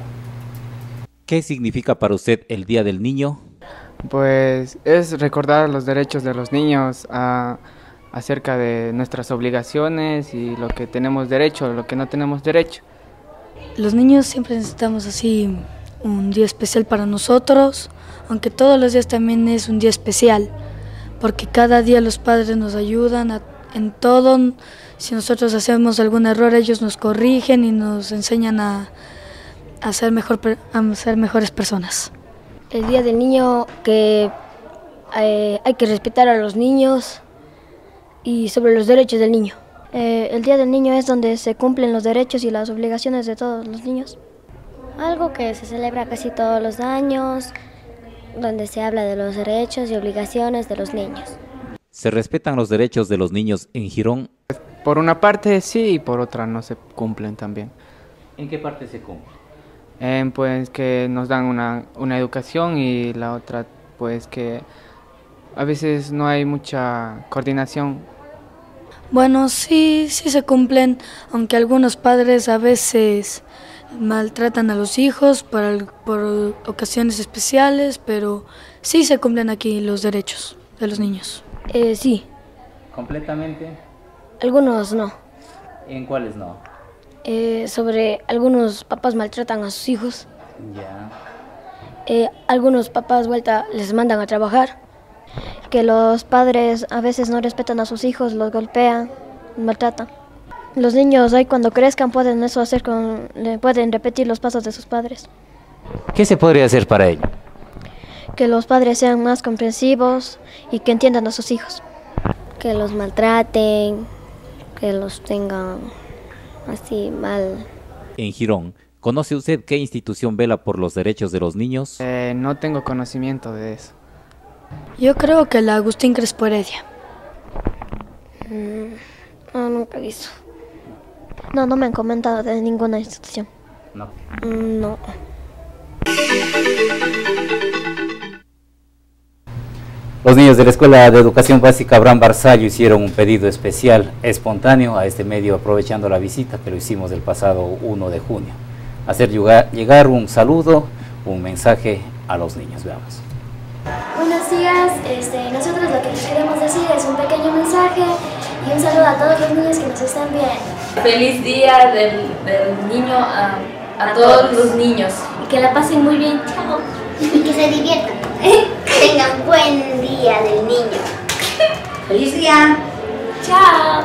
¿Qué significa para usted el Día del Niño? Pues es recordar los derechos de los niños a, acerca de nuestras obligaciones y lo que tenemos derecho, lo que no tenemos derecho. Los niños siempre necesitamos así un día especial para nosotros, aunque todos los días también es un día especial, porque cada día los padres nos ayudan a en todo. Si nosotros hacemos algún error, ellos nos corrigen y nos enseñan a, a, ser, mejor, a ser mejores personas. El Día del Niño, que eh, hay que respetar a los niños y sobre los derechos del niño. Eh, el Día del Niño es donde se cumplen los derechos y las obligaciones de todos los niños. Algo que se celebra casi todos los años, donde se habla de los derechos y obligaciones de los niños. ¿Se respetan los derechos de los niños en Girón? Por una parte sí y por otra no se cumplen también. ¿En qué parte se cumple? Eh, pues que nos dan una, una educación y la otra pues que a veces no hay mucha coordinación. Bueno, sí, sí se cumplen, aunque algunos padres a veces maltratan a los hijos por, por ocasiones especiales, pero sí se cumplen aquí los derechos de los niños. Eh, sí. ¿Completamente? Algunos no. ¿En cuáles no? Eh, sobre algunos papás maltratan a sus hijos. Ya. Eh, algunos papás vuelta les mandan a trabajar. Que los padres a veces no respetan a sus hijos, los golpean, maltratan. Los niños ahí cuando crezcan pueden eso hacer con, pueden repetir los pasos de sus padres. ¿Qué se podría hacer para ello? Que los padres sean más comprensivos y que entiendan a sus hijos. Que los maltraten, que los tengan así mal. En Girón, ¿conoce usted qué institución vela por los derechos de los niños? Eh, no tengo conocimiento de eso. Yo creo que la Agustín Crespo Heredia. Mm, no, nunca he visto. No, no me han comentado de ninguna institución. No. Mm, no. Los niños de la Escuela de Educación Básica Abraham Barzallo hicieron un pedido especial, espontáneo, a este medio, aprovechando la visita que lo hicimos el pasado uno de junio. Hacer llegar un saludo, un mensaje a los niños. Veamos. Buenos días, este, nosotros lo que les queremos decir es un pequeño mensaje y un saludo a todos los niños que nos están viendo. Feliz día del, del niño a, a, a todos, todos los niños. Y que la pasen muy bien, chao. Y que se diviertan. Tengan buen día del niño. Feliz día. Chao.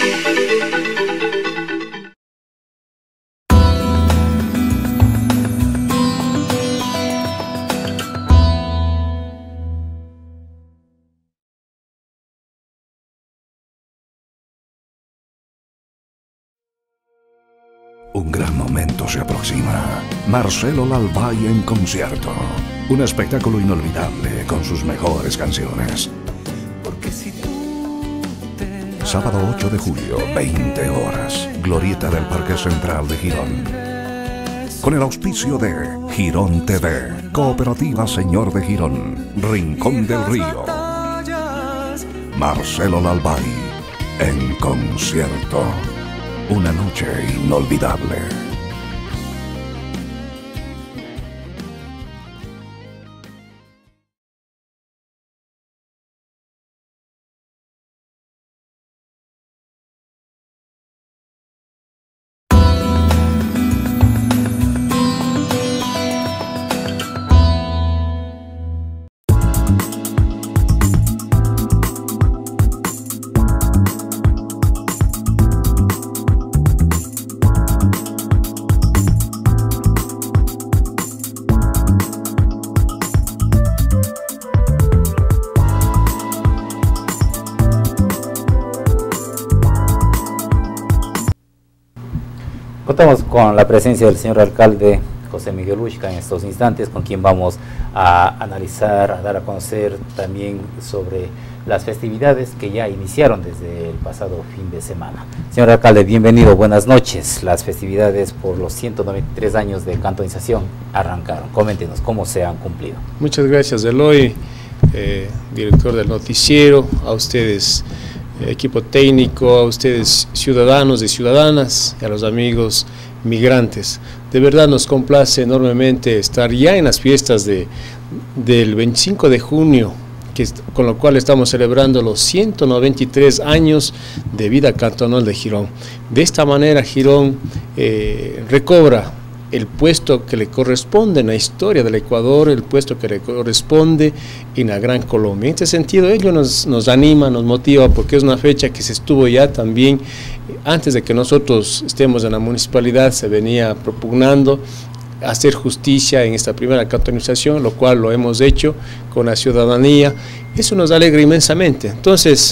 Un gran momento se aproxima. Marcelo Lalvay en concierto. Un espectáculo inolvidable con sus mejores canciones. sábado ocho de julio, veinte horas, Glorieta del Parque Central de Girón. Con el auspicio de Girón T V, Cooperativa Señor de Girón, Rincón del Río. Marcelo Lalbay, en concierto. Una noche inolvidable. Contamos con la presencia del señor alcalde José Miguel Ushka en estos instantes, con quien vamos a analizar, a dar a conocer también sobre las festividades que ya iniciaron desde el pasado fin de semana. Señor alcalde, bienvenido, buenas noches. Las festividades por los ciento noventa y tres años de cantonización arrancaron. Coméntenos cómo se han cumplido. Muchas gracias, Eloy, eh, director del noticiero, a ustedes, equipo técnico, a ustedes ciudadanos y ciudadanas, y a los amigos migrantes. De verdad nos complace enormemente estar ya en las fiestas de, del veinticinco de junio, que, con lo cual estamos celebrando los ciento noventa y tres años de vida cantonal de Girón. De esta manera Girón eh, recobra el puesto que le corresponde en la historia del Ecuador, el puesto que le corresponde en la Gran Colombia. En este sentido, ello nos, nos anima, nos motiva, porque es una fecha que se estuvo ya también, antes de que nosotros estemos en la municipalidad, se venía propugnando hacer justicia en esta primera cantonización, lo cual lo hemos hecho con la ciudadanía. Eso nos alegra inmensamente. Entonces,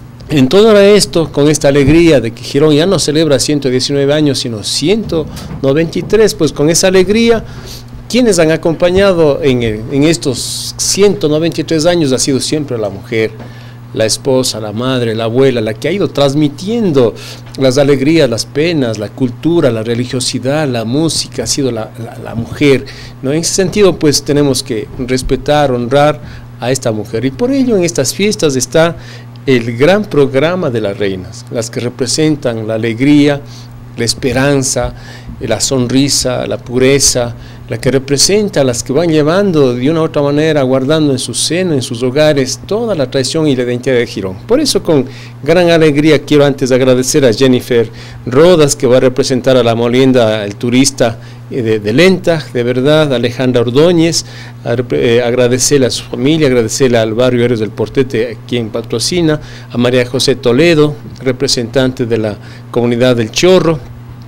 en todo esto, con esta alegría de que Girón ya no celebra ciento diecinueve años, sino ciento noventa y tres, pues con esa alegría, quienes han acompañado en, el, en estos ciento noventa y tres años ha sido siempre la mujer, la esposa, la madre, la abuela, la que ha ido transmitiendo las alegrías, las penas, la cultura, la religiosidad, la música, ha sido la, la, la mujer, ¿no? En ese sentido, pues tenemos que respetar, honrar a esta mujer, y por ello en estas fiestas está el gran programa de las reinas, las que representan la alegría, la esperanza, la sonrisa, la pureza, la que representa a las que van llevando de una u otra manera, guardando en su seno, en sus hogares, toda la tradición y la identidad de Girón. Por eso, con gran alegría, quiero antes agradecer a Jennifer Rodas, que va a representar a la molienda, el turista de, de Lenta, de verdad, a Alejandra Ordóñez, a, eh, agradecerle a su familia, agradecerle al barrio Héroes del Portete, quien patrocina, a María José Toledo, representante de la comunidad del Chorro.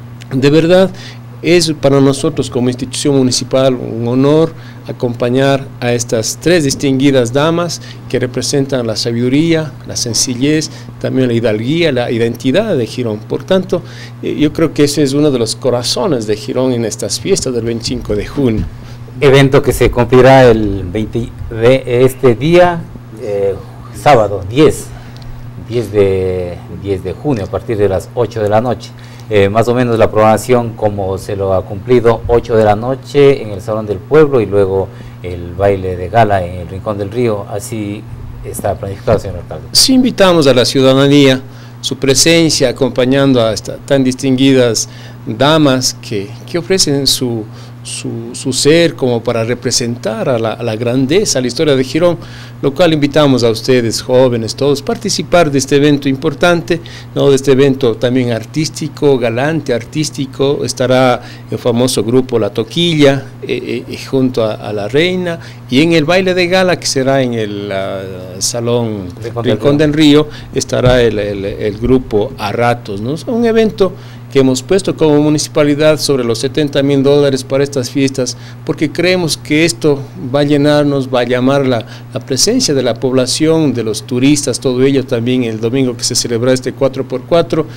De verdad, es para nosotros como institución municipal un honor acompañar a estas tres distinguidas damas que representan la sabiduría, la sencillez, también la hidalguía, la identidad de Girón. Por tanto, eh, yo creo que ese es uno de los corazones de Girón en estas fiestas del veinticinco de junio. Evento que se cumplirá el veinte de este día, eh, sábado diez de junio, a partir de las ocho de la noche. Eh, más o menos la programación como se lo ha cumplido, ocho de la noche en el Salón del Pueblo y luego el baile de gala en el Rincón del Río. Así está planificado, señor alcalde. Sí, invitamos a la ciudadanía, su presencia acompañando a estas tan distinguidas damas que, que ofrecen su, su, su ser como para representar a la, a la grandeza, a la historia de Girón, lo cual invitamos a ustedes, jóvenes, todos, participar de este evento importante, ¿no? De este evento también artístico, galante, artístico. Estará el famoso grupo La Toquilla, eh, eh, junto a, a la reina, y en el baile de gala, que será en el uh, Salón Rincón, Rincón del Río, estará el, el, el grupo A Ratos, ¿no? Es un evento que hemos puesto como municipalidad sobre los setenta mil dólares para estas fiestas, porque creemos que esto va a llenarnos, va a llamar la, la presencia de la población, de los turistas, todo ello también el domingo que se celebra este cuatro por cuatro.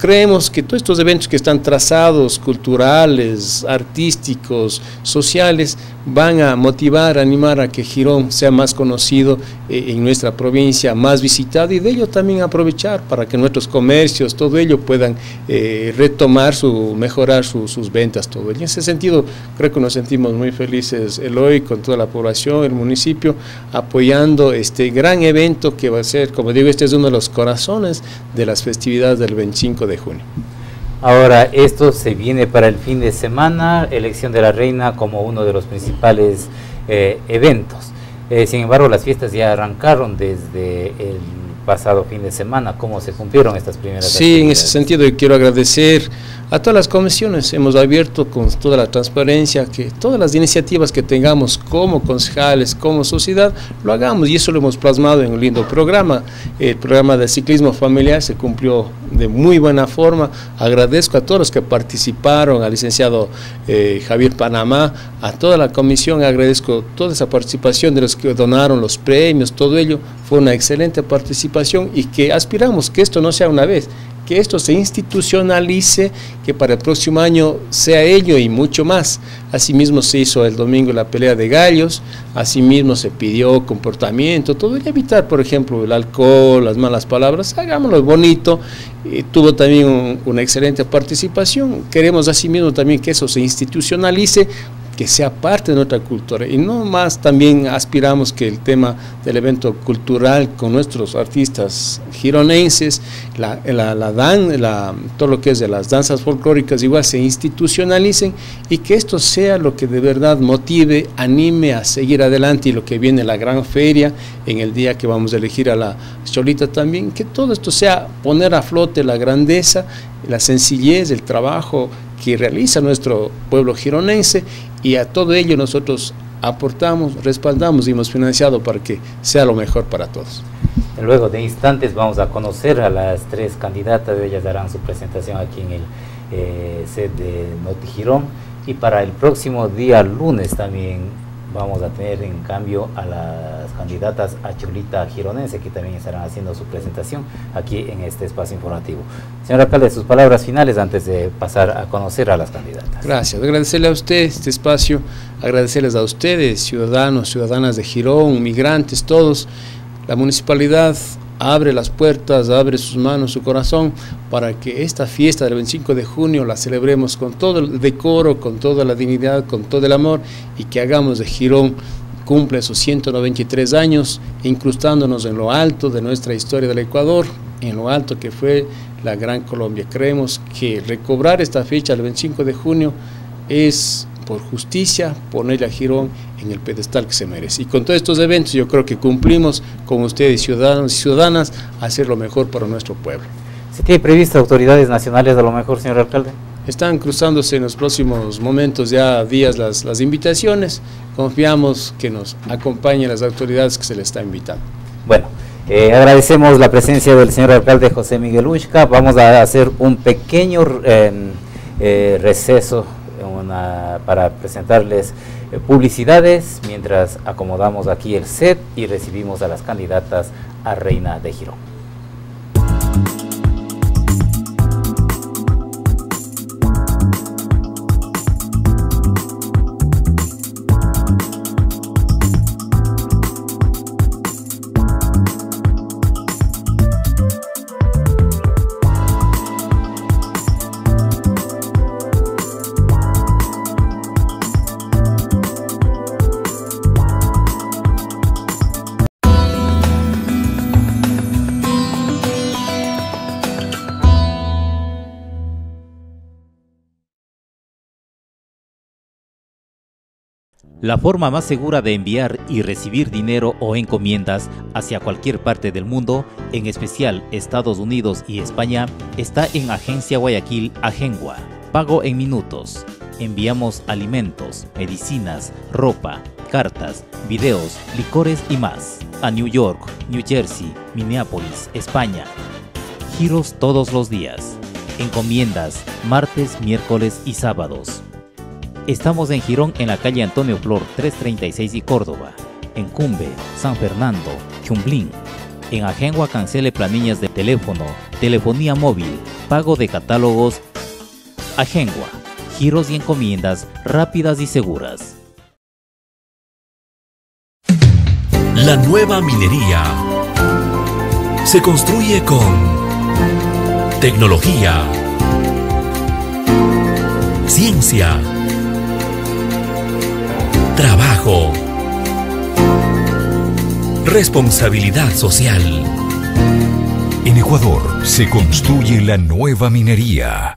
creemos que todos estos eventos que están trazados, culturales, artísticos, sociales, van a motivar, animar a que Girón sea más conocido eh, en nuestra provincia, más visitado, y de ello también aprovechar para que nuestros comercios, todo ello puedan eh, retomar, su, mejorar su, sus ventas, todo ello. En ese sentido, creo que nos sentimos muy felices, Eloy, con toda la población, el municipio, apoyando este gran evento que va a ser, como digo, este es uno de los corazones de las festividades del veinticinco de junio. Ahora, esto se viene para el fin de semana, elección de la reina como uno de los principales eh, eventos. Eh, sin embargo, las fiestas ya arrancaron desde el pasado fin de semana. ¿Cómo se cumplieron estas primeras Sí, actividades? en ese sentido yo quiero agradecer a todas las comisiones. Hemos abierto con toda la transparencia que todas las iniciativas que tengamos como concejales, como sociedad, lo hagamos, y eso lo hemos plasmado en un lindo programa. El programa de ciclismo familiar se cumplió de muy buena forma. Agradezco a todos los que participaron, al licenciado eh, Javier Panamá, a toda la comisión, agradezco toda esa participación de los que donaron los premios, todo ello fue una excelente participación, y que aspiramos que esto no sea una vez, que esto se institucionalice, que para el próximo año sea ello y mucho más. Asimismo se hizo el domingo la pelea de gallos, asimismo se pidió comportamiento, todo, y evitar, por ejemplo, el alcohol, las malas palabras, hagámoslo bonito. Eh, tuvo también un, una excelente participación. Queremos asimismo también que eso se institucionalice, que sea parte de nuestra cultura, y no más también aspiramos que el tema del evento cultural con nuestros artistas gironenses, la, la, la dan, la, todo lo que es de las danzas folclóricas igual se institucionalicen, y que esto sea lo que de verdad motive, anime a seguir adelante, y lo que viene la gran feria en el día que vamos a elegir a la Cholita también, que todo esto sea poner a flote la grandeza, la sencillez, el trabajo que realiza nuestro pueblo gironense, y a todo ello nosotros aportamos, respaldamos y hemos financiado para que sea lo mejor para todos. Luego de instantes vamos a conocer a las tres candidatas, ellas darán su presentación aquí en el eh, set de Noti Girón, y para el próximo día lunes también vamos a tener en cambio a las candidatas a Cholita Gironense, que también estarán haciendo su presentación aquí en este espacio informativo. Señor alcalde, sus palabras finales antes de pasar a conocer a las candidatas. Gracias, agradecerle a usted este espacio, agradecerles a ustedes, ciudadanos, ciudadanas de Girón, migrantes, todos. La municipalidad abre las puertas, abre sus manos, su corazón, para que esta fiesta del veinticinco de junio la celebremos con todo el decoro, con toda la dignidad, con todo el amor, y que hagamos de Girón cumple sus ciento noventa y tres años, incrustándonos en lo alto de nuestra historia del Ecuador, en lo alto que fue la Gran Colombia. Creemos que recobrar esta fecha el veinticinco de junio es, por justicia, ponerle a Girón en el pedestal que se merece. Y con todos estos eventos yo creo que cumplimos con ustedes, ciudadanos y ciudadanas, a hacer lo mejor para nuestro pueblo. ¿Se tiene previsto autoridades nacionales a lo mejor, señor alcalde? Están cruzándose en los próximos momentos, ya días, las, las invitaciones. Confiamos que nos acompañen las autoridades que se les está invitando. Bueno, eh, agradecemos la presencia del señor alcalde José Miguel Uxca. Vamos a hacer un pequeño eh, eh, receso Una, para presentarles eh, publicidades, mientras acomodamos aquí el set y recibimos a las candidatas a Reina de Girón. La forma más segura de enviar y recibir dinero o encomiendas hacia cualquier parte del mundo, en especial Estados Unidos y España, está en Agencia Guayaquil Agengua. Pago en minutos. Enviamos alimentos, medicinas, ropa, cartas, videos, licores y más a New York, New Jersey, Minneapolis, España. Giros todos los días. Encomiendas martes, miércoles y sábados. Estamos en Girón, en la calle Antonio Flor trescientos treinta y seis y Córdoba, en Cumbe, San Fernando, Chumblín. En Ajenwa cancele planillas de teléfono, telefonía móvil, pago de catálogos. Ajenwa, giros y encomiendas rápidas y seguras. La nueva minería se construye con tecnología, ciencia, trabajo, responsabilidad social. En Ecuador se construye la nueva minería.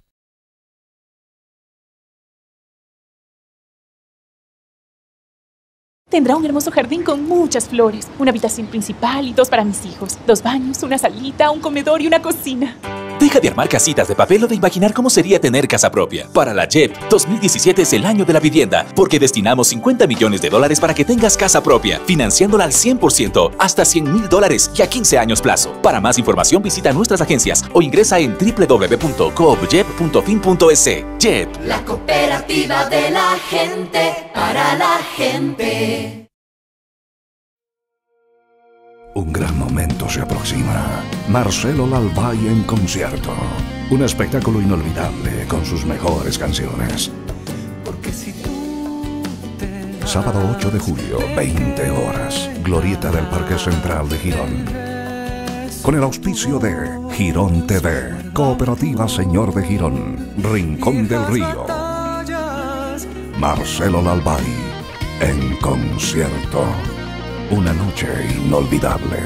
Tendrá un hermoso jardín con muchas flores, una habitación principal y dos para mis hijos, dos baños, una salita, un comedor y una cocina. Deja de armar casitas de papel o de imaginar cómo sería tener casa propia. Para la J E P, dos mil diecisiete es el año de la vivienda, porque destinamos cincuenta millones de dólares para que tengas casa propia, financiándola al cien por ciento, hasta cien mil dólares y a quince años plazo. Para más información visita nuestras agencias o ingresa en w w w punto coopjep punto fin punto es. J E P. La cooperativa de la gente, para la gente. Un gran momento se aproxima. Marcelo Lalbay en concierto. Un espectáculo inolvidable con sus mejores canciones. Sábado ocho de julio, veinte horas. Glorieta del Parque Central de Girón. Con el auspicio de Girón T V, Cooperativa Señor de Girón, Rincón del Río. Marcelo Lalbay en concierto. Una noche inolvidable.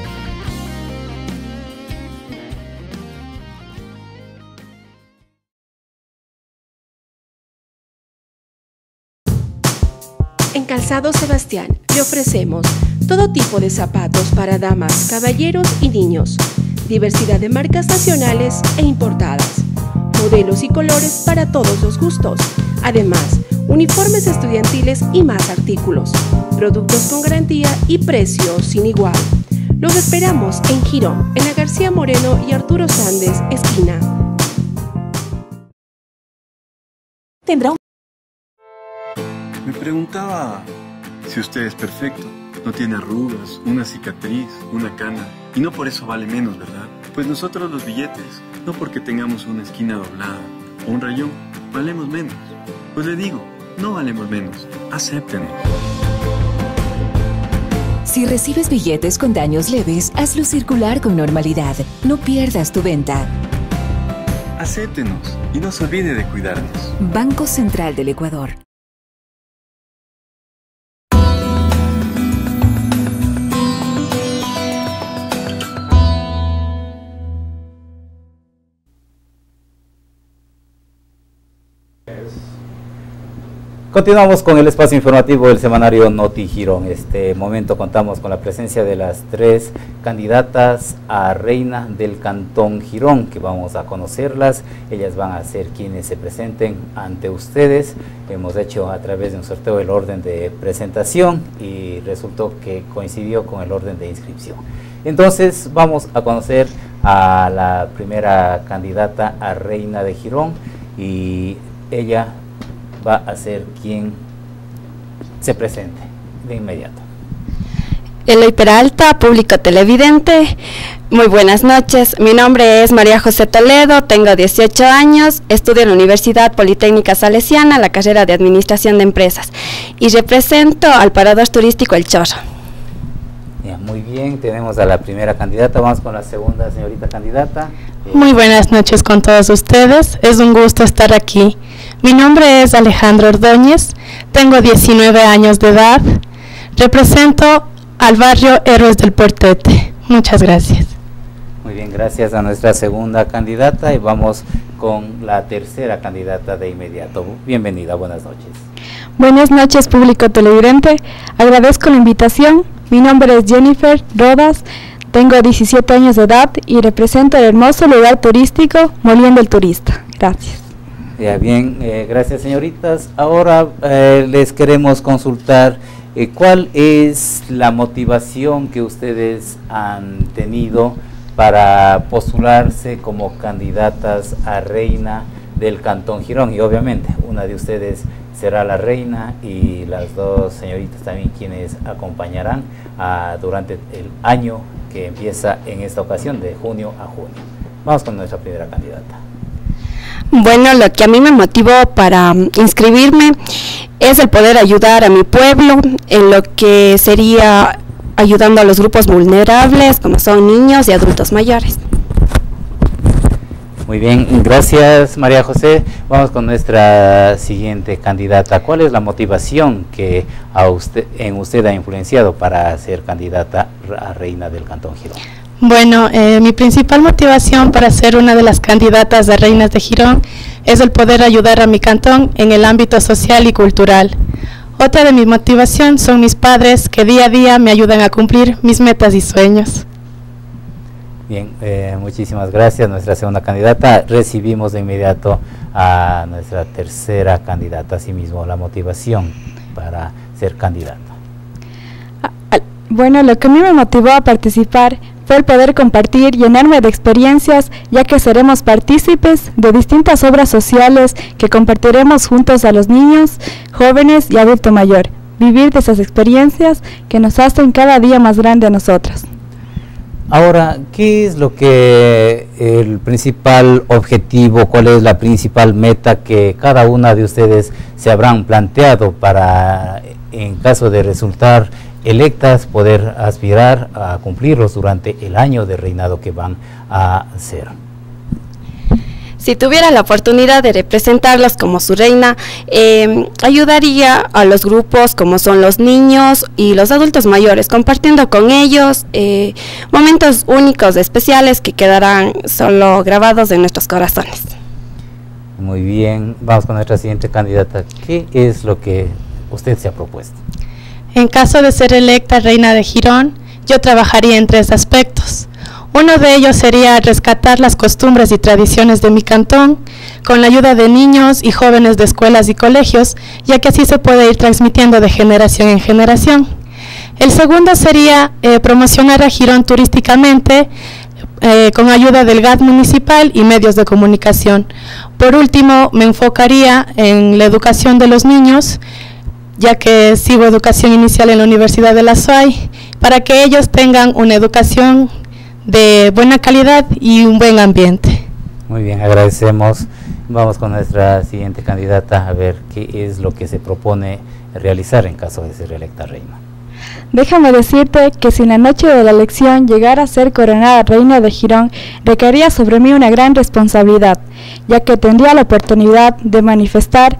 En Calzado Sebastián le ofrecemos todo tipo de zapatos para damas, caballeros y niños, diversidad de marcas nacionales e importadas, modelos y colores para todos los gustos, además uniformes estudiantiles y más artículos, productos con garantía y precios sin igual. Los esperamos en Girón, en la García Moreno y Arturo Sández, esquina. Tendrá un... Me preguntaba si usted es perfecto, no tiene arrugas, una cicatriz, una cana, y no por eso vale menos, ¿verdad? Pues nosotros los billetes, no porque tengamos una esquina doblada o un rayón, valemos menos. Pues le digo, no valemos menos, acéptenos. Si recibes billetes con daños leves, hazlo circular con normalidad. No pierdas tu venta. Acéptenos y no se olvide de cuidarnos. Banco Central del Ecuador. Continuamos con el espacio informativo del semanario Noti Girón. En este momento contamos con la presencia de las tres candidatas a reina del Cantón Girón, que vamos a conocerlas. Ellas van a ser quienes se presenten ante ustedes. Hemos hecho a través de un sorteo el orden de presentación y resultó que coincidió con el orden de inscripción. Entonces vamos a conocer a la primera candidata a reina de Girón y ella va a ser quien se presente de inmediato. Eloy Peralta, público televidente, muy buenas noches. Mi nombre es María José Toledo, tengo dieciocho años, estudio en la Universidad Politécnica Salesiana, la carrera de Administración de Empresas, y represento al Parador Turístico El Chorro. Ya, muy bien, tenemos a la primera candidata, vamos con la segunda señorita candidata. Muy buenas noches con todos ustedes, es un gusto estar aquí. Mi nombre es Alejandro Ordóñez, tengo diecinueve años de edad, represento al barrio Héroes del Portete. Muchas gracias. Muy bien, gracias a nuestra segunda candidata y vamos con la tercera candidata de inmediato. Bienvenida, buenas noches. Buenas noches, público televidente, agradezco la invitación. Mi nombre es Jennifer Rodas, tengo diecisiete años de edad y represento el hermoso lugar turístico Molino del Turista. Gracias. Ya bien, eh, gracias señoritas. Ahora eh, les queremos consultar eh, cuál es la motivación que ustedes han tenido para postularse como candidatas a reina del Cantón Girón, y obviamente una de ustedes será la reina y las dos señoritas también quienes acompañarán a, durante el año que empieza en esta ocasión de junio a junio. Vamos con nuestra primera candidata. Bueno, lo que a mí me motivó para inscribirme es el poder ayudar a mi pueblo en lo que sería ayudando a los grupos vulnerables, como son niños y adultos mayores. Muy bien, gracias María José. Vamos con nuestra siguiente candidata. ¿Cuál es la motivación que a usted, en usted ha influenciado para ser candidata a reina del Cantón Girón? Bueno, eh, mi principal motivación para ser una de las candidatas de Reinas de Girón es el poder ayudar a mi cantón en el ámbito social y cultural. Otra de mi motivación son mis padres, que día a día me ayudan a cumplir mis metas y sueños. Bien, eh, muchísimas gracias. Nuestra segunda candidata. Recibimos de inmediato a nuestra tercera candidata, asimismo la motivación para ser candidata. Bueno, lo que a mí me motivó a participar fue el poder compartir y llenarme de experiencias, ya que seremos partícipes de distintas obras sociales que compartiremos juntos a los niños, jóvenes y adulto mayor. Vivir de esas experiencias que nos hacen cada día más grande a nosotros. Ahora, ¿qué es lo que el principal objetivo, cuál es la principal meta que cada una de ustedes se habrán planteado para, en caso de resultar electas, poder aspirar a cumplirlos durante el año de reinado que van a hacer? Si tuviera la oportunidad de representarlos como su reina, eh, ayudaría a los grupos como son los niños y los adultos mayores, compartiendo con ellos eh, momentos únicos, especiales, que quedarán solo grabados en nuestros corazones. Muy bien, vamos con nuestra siguiente candidata. ¿Qué es lo que usted se ha propuesto? En caso de ser electa reina de Girón, yo trabajaría en tres aspectos. Uno de ellos sería rescatar las costumbres y tradiciones de mi cantón, con la ayuda de niños y jóvenes de escuelas y colegios, ya que así se puede ir transmitiendo de generación en generación. El segundo sería eh, promocionar a Girón turísticamente, eh, con ayuda del G A T municipal y medios de comunicación. Por último, me enfocaría en la educación de los niños, ya que sigo educación inicial en la Universidad de la S U A Y, para que ellos tengan una educación de buena calidad y un buen ambiente. Muy bien, agradecemos. Vamos con nuestra siguiente candidata a ver qué es lo que se propone realizar en caso de ser electa reina. Déjame decirte que si en la noche de la elección llegara a ser coronada reina de Girón, recaería sobre mí una gran responsabilidad, ya que tendría la oportunidad de manifestar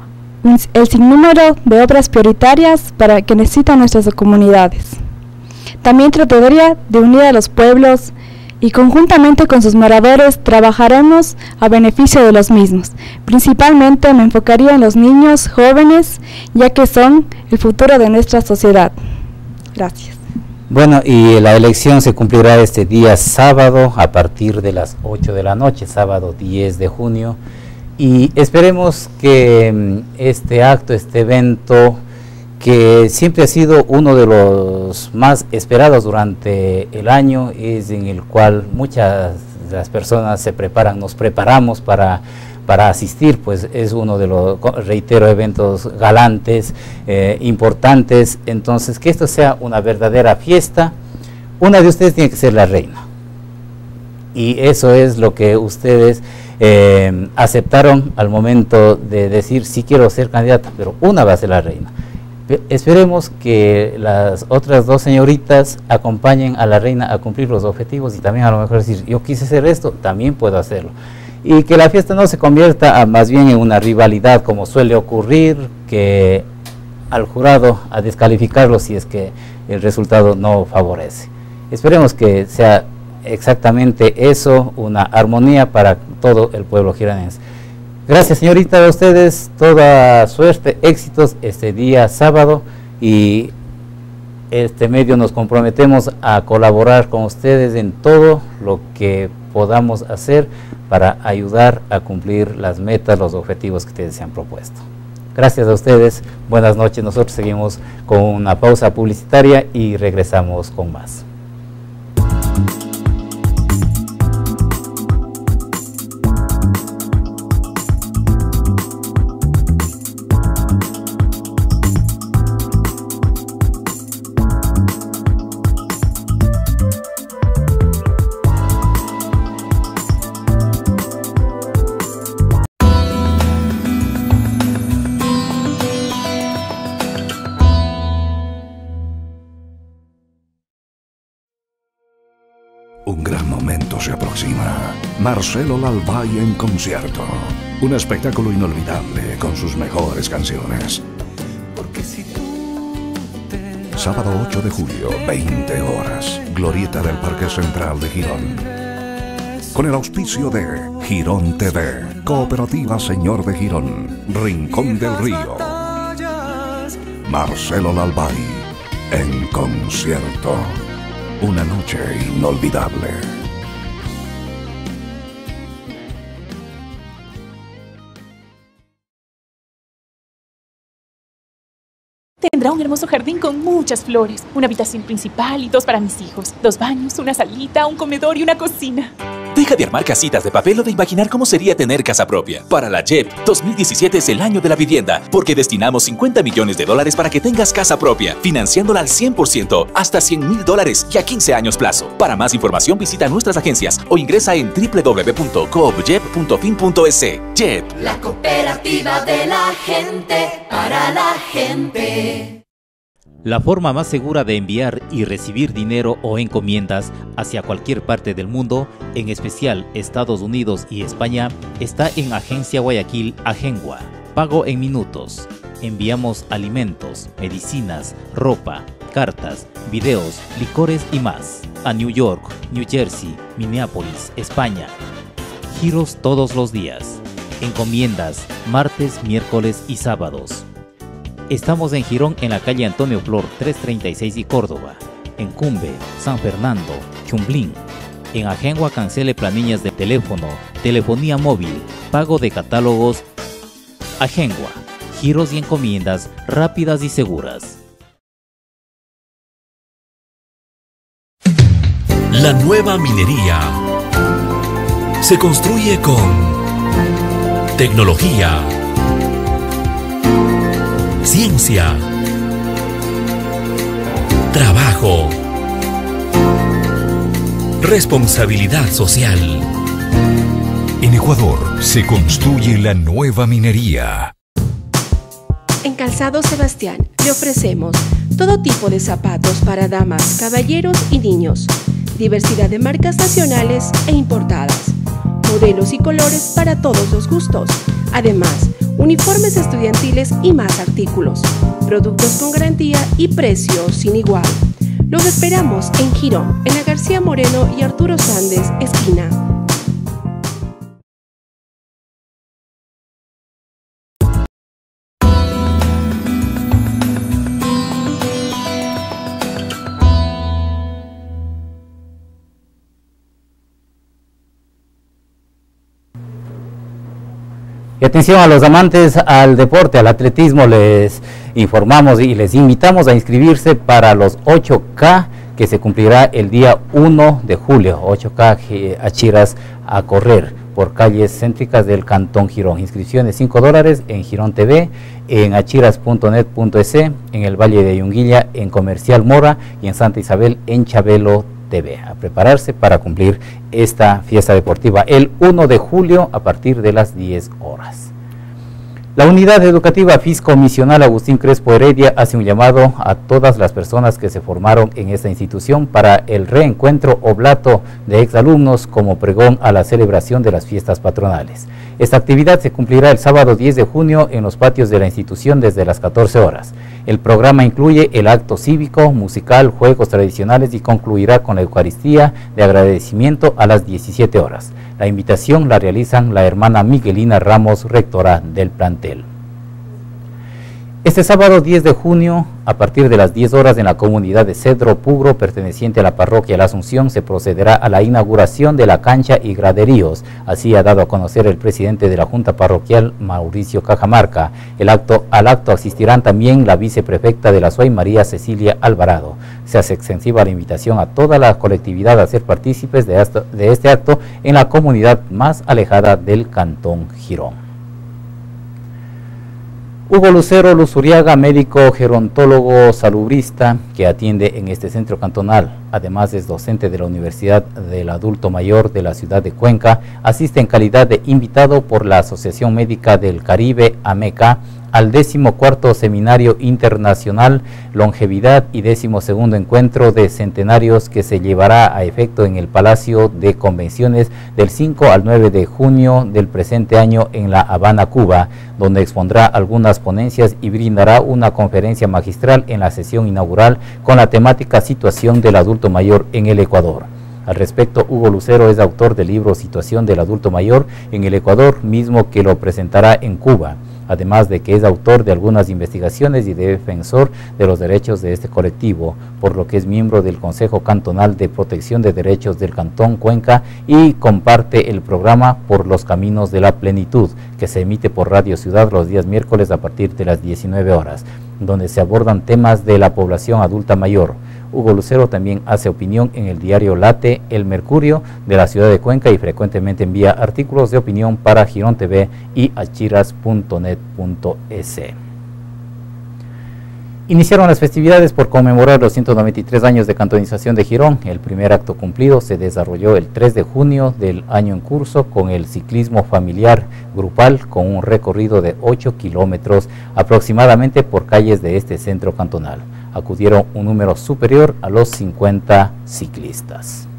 el sinnúmero de obras prioritarias para que necesitan nuestras comunidades. También trataría de unir a los pueblos y conjuntamente con sus moradores trabajaremos a beneficio de los mismos. Principalmente me enfocaría en los niños jóvenes, ya que son el futuro de nuestra sociedad. Gracias. Bueno, y la elección se cumplirá este día sábado a partir de las ocho de la noche, sábado diez de junio, y esperemos que este acto, este evento, que siempre ha sido uno de los más esperados durante el año, es en el cual muchas de las personas se preparan, nos preparamos para, para asistir, pues es uno de los, reitero, eventos galantes, eh, importantes. Entonces, que esto sea una verdadera fiesta. Una de ustedes tiene que ser la reina, y eso es lo que ustedes eh, aceptaron al momento de decir, sí quiero ser candidata, pero una va a ser la reina. Esperemos que las otras dos señoritas acompañen a la reina a cumplir los objetivos, y también a lo mejor decir, yo quise hacer esto, también puedo hacerlo. Y que la fiesta no se convierta a, más bien en una rivalidad, como suele ocurrir, que al jurado a descalificarlo si es que el resultado no favorece. Esperemos que sea exactamente eso, una armonía para todo el pueblo gironense. Gracias, señorita, a ustedes, toda suerte, éxitos este día sábado, y este medio nos comprometemos a colaborar con ustedes en todo lo que podamos hacer para ayudar a cumplir las metas, los objetivos que ustedes se han propuesto. Gracias a ustedes, buenas noches. Nosotros seguimos con una pausa publicitaria y regresamos con más. momento se aproxima. Marcelo Lalbay en concierto. Un espectáculo inolvidable con sus mejores canciones. Sábado ocho de julio, veinte horas. Glorieta del Parque Central de Girón. Con el auspicio de Girón T V, Cooperativa Señor de Girón, Rincón del Río. Marcelo Lalbay en concierto. Una noche inolvidable. Tendrá un hermoso jardín con muchas flores, una habitación principal y dos para mis hijos, dos baños, una salita, un comedor y una cocina. Deja de armar casitas de papel o de imaginar cómo sería tener casa propia. Para la J E P, dos mil diecisiete es el año de la vivienda, porque destinamos cincuenta millones de dólares para que tengas casa propia, financiándola al cien por ciento, hasta cien mil dólares y a quince años plazo. Para más información visita nuestras agencias o ingresa en w w w punto coopjep punto fin punto es. J E P. La cooperativa de la gente, para la gente. La forma más segura de enviar y recibir dinero o encomiendas hacia cualquier parte del mundo, en especial Estados Unidos y España, está en Agencia Guayaquil Agengua. Pago en minutos. Enviamos alimentos, medicinas, ropa, cartas, videos, licores y más a New York, New Jersey, Minneapolis, España. Giros todos los días. Encomiendas martes, miércoles y sábados. Estamos en Girón, en la calle Antonio Flor trescientos treinta y seis y Córdoba, en Cumbe, San Fernando, Chumblín. En Agengua cancele planillas de teléfono, telefonía móvil, pago de catálogos. Agengua, giros y encomiendas rápidas y seguras. La nueva minería se construye con tecnología, ciencia, trabajo, responsabilidad social. En Ecuador se construye la nueva minería. En Calzado Sebastián le ofrecemos todo tipo de zapatos para damas, caballeros y niños, diversidad de marcas nacionales e importadas, modelos y colores para todos los gustos. Además, uniformes estudiantiles y más artículos, productos con garantía y precios sin igual. Los esperamos en Girón, en la García Moreno y Arturo Sández, esquina. Y atención a los amantes al deporte, al atletismo, les informamos y les invitamos a inscribirse para los ocho K que se cumplirá el día uno de julio, ocho K Achiras a correr por calles céntricas del Cantón Girón. Inscripciones cinco dólares en Girón T V, en achiras punto net punto es, en el Valle de Yunguilla, en Comercial Mora y en Santa Isabel en Chabelo T V. A prepararse para cumplir esta fiesta deportiva el uno de julio a partir de las diez horas. La Unidad Educativa Fisco Misional Agustín Crespo Heredia hace un llamado a todas las personas que se formaron en esta institución para el reencuentro oblato de exalumnos como pregón a la celebración de las fiestas patronales. Esta actividad se cumplirá el sábado diez de junio en los patios de la institución desde las catorce horas. El programa incluye el acto cívico, musical, juegos tradicionales y concluirá con la Eucaristía de agradecimiento a las diecisiete horas. La invitación la realizan la hermana Miguelina Ramos, rectora del plantel. Este sábado diez de junio, a partir de las diez horas en la comunidad de Cedro Pugro, perteneciente a la parroquia La Asunción, se procederá a la inauguración de la cancha y graderíos. Así ha dado a conocer el presidente de la Junta Parroquial, Mauricio Cajamarca. El acto, al acto asistirán también la viceprefecta de la S U A Y, María Cecilia Alvarado. Se hace extensiva la invitación a toda la colectividad a ser partícipes de, esto, de este acto en la comunidad más alejada del Cantón Girón. Hugo Lucero Luzuriaga, médico gerontólogo salubrista que atiende en este centro cantonal, además es docente de la Universidad del Adulto Mayor de la ciudad de Cuenca, asiste en calidad de invitado por la Asociación Médica del Caribe, AMECA, al decimocuarto Seminario Internacional Longevidad y decimosegundo Encuentro de Centenarios que se llevará a efecto en el Palacio de Convenciones del cinco al nueve de junio del presente año en La Habana, Cuba, donde expondrá algunas ponencias y brindará una conferencia magistral en la sesión inaugural con la temática Situación del adulto mayor en el Ecuador. Al respecto, Hugo Lucero es autor del libro Situación del adulto mayor en el Ecuador, mismo que lo presentará en Cuba, además de que es autor de algunas investigaciones y defensor de los derechos de este colectivo, por lo que es miembro del Consejo Cantonal de Protección de Derechos del Cantón Cuenca y comparte el programa Por los Caminos de la Plenitud, que se emite por Radio Ciudad los días miércoles a partir de las diecinueve horas, donde se abordan temas de la población adulta mayor. Hugo Lucero también hace opinión en el diario Late, El Mercurio, de la ciudad de Cuenca y frecuentemente envía artículos de opinión para Girón T V y achiras punto net punto es. Iniciaron las festividades por conmemorar los ciento noventa y tres años de cantonización de Girón. El primer acto cumplido se desarrolló el tres de junio del año en curso con el ciclismo familiar grupal con un recorrido de ocho kilómetros aproximadamente por calles de este centro cantonal. Acudieron un número superior a los cincuenta ciclistas.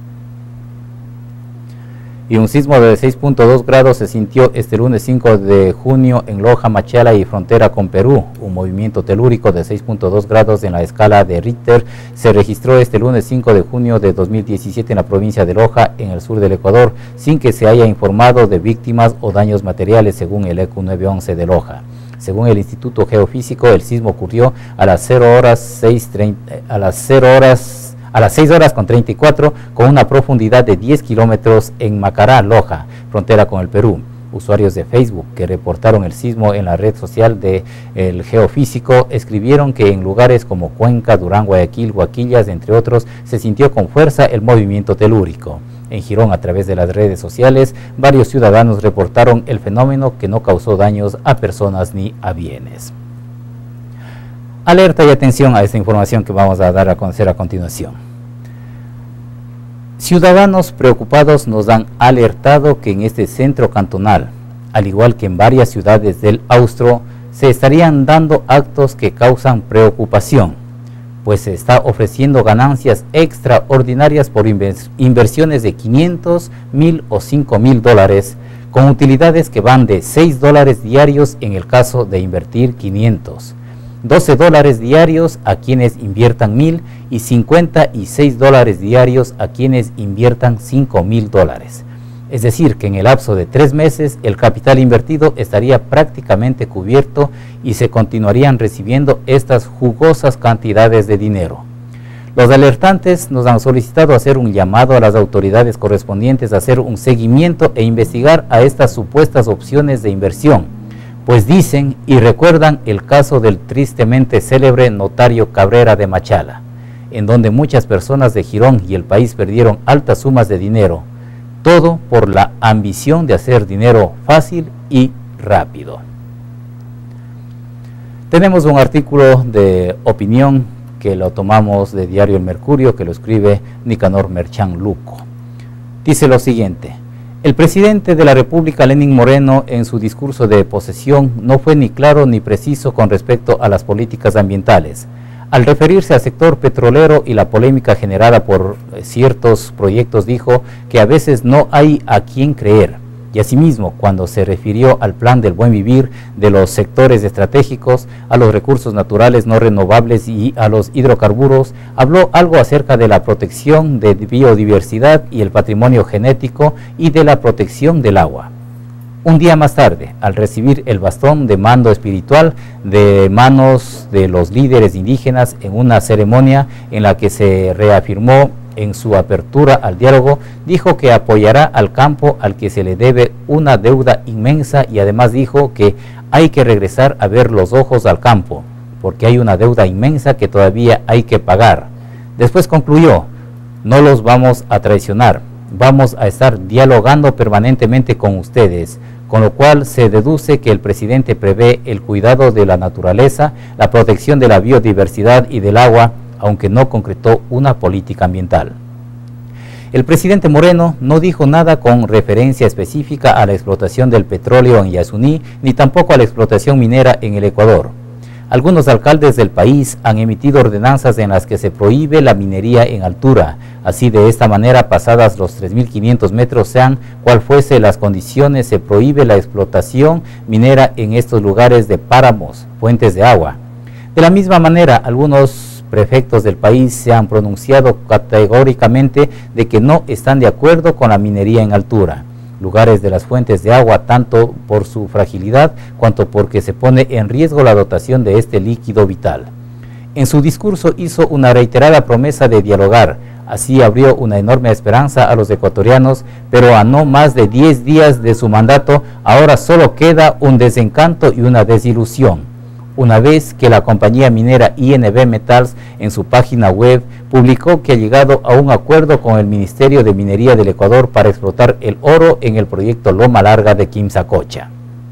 Y un sismo de seis punto dos grados se sintió este lunes cinco de junio en Loja, Machala y frontera con Perú. Un movimiento telúrico de seis punto dos grados en la escala de Richter se registró este lunes cinco de junio de dos mil diecisiete en la provincia de Loja, en el sur del Ecuador, sin que se haya informado de víctimas o daños materiales, según el E C U nueve once de Loja. Según el Instituto Geofísico, el sismo ocurrió a las cero horas seis treinta, a las cero horas a las seis horas con treinta y cuatro, con una profundidad de diez kilómetros en Macará, Loja, frontera con el Perú. Usuarios de Facebook que reportaron el sismo en la red social de El Geofísico escribieron que en lugares como Cuenca, Durán, Guayaquil, Huaquillas, entre otros, se sintió con fuerza el movimiento telúrico. En Girón, a través de las redes sociales, varios ciudadanos reportaron el fenómeno que no causó daños a personas ni a bienes. Alerta y atención a esta información que vamos a dar a conocer a continuación. Ciudadanos preocupados nos han alertado que en este centro cantonal, al igual que en varias ciudades del Austro, se estarían dando actos que causan preocupación, pues se está ofreciendo ganancias extraordinarias por inversiones de quinientos, mil o cinco mil dólares, con utilidades que van de seis dólares diarios en el caso de invertir quinientos, doce dólares diarios a quienes inviertan mil y cincuenta y seis dólares diarios a quienes inviertan cinco mil dólares. Es decir, que en el lapso de tres meses el capital invertido estaría prácticamente cubierto y se continuarían recibiendo estas jugosas cantidades de dinero. Los alertantes nos han solicitado hacer un llamado a las autoridades correspondientes a hacer un seguimiento e investigar a estas supuestas opciones de inversión, pues dicen y recuerdan el caso del tristemente célebre notario Cabrera de Machala, en donde muchas personas de Girón y el país perdieron altas sumas de dinero, todo por la ambición de hacer dinero fácil y rápido. Tenemos un artículo de opinión que lo tomamos de Diario El Mercurio, que lo escribe Nicanor Merchán Luco. Dice lo siguiente: el presidente de la República, Lenín Moreno, en su discurso de posesión no fue ni claro ni preciso con respecto a las políticas ambientales. Al referirse al sector petrolero y la polémica generada por ciertos proyectos, dijo que a veces no hay a quién creer. Y asimismo, cuando se refirió al plan del buen vivir de los sectores estratégicos, a los recursos naturales no renovables y a los hidrocarburos, habló algo acerca de la protección de biodiversidad y el patrimonio genético y de la protección del agua. Un día más tarde, al recibir el bastón de mando espiritual de manos de los líderes indígenas en una ceremonia en la que se reafirmó en su apertura al diálogo, dijo que apoyará al campo al que se le debe una deuda inmensa y además dijo que hay que regresar a ver los ojos al campo, porque hay una deuda inmensa que todavía hay que pagar. Después concluyó: no los vamos a traicionar, vamos a estar dialogando permanentemente con ustedes, con lo cual se deduce que el presidente prevé el cuidado de la naturaleza, la protección de la biodiversidad y del agua, aunque no concretó una política ambiental. El presidente Moreno no dijo nada con referencia específica a la explotación del petróleo en Yasuní, ni tampoco a la explotación minera en el Ecuador. Algunos alcaldes del país han emitido ordenanzas en las que se prohíbe la minería en altura. Así, de esta manera, pasadas los tres mil quinientos metros, sean cual fuese las condiciones, se prohíbe la explotación minera en estos lugares de páramos, fuentes de agua. De la misma manera, algunos prefectos del país se han pronunciado categóricamente de que no están de acuerdo con la minería en altura. Lugares de las fuentes de agua, tanto por su fragilidad cuanto porque se pone en riesgo la dotación de este líquido vital. En su discurso hizo una reiterada promesa de dialogar. Así abrió una enorme esperanza a los ecuatorianos, pero a no más de diez días de su mandato, ahora solo queda un desencanto y una desilusión. Una vez que la compañía minera I N B Metals en su página web publicó que ha llegado a un acuerdo con el Ministerio de Minería del Ecuador para explotar el oro en el proyecto Loma Larga de Quimsacocha.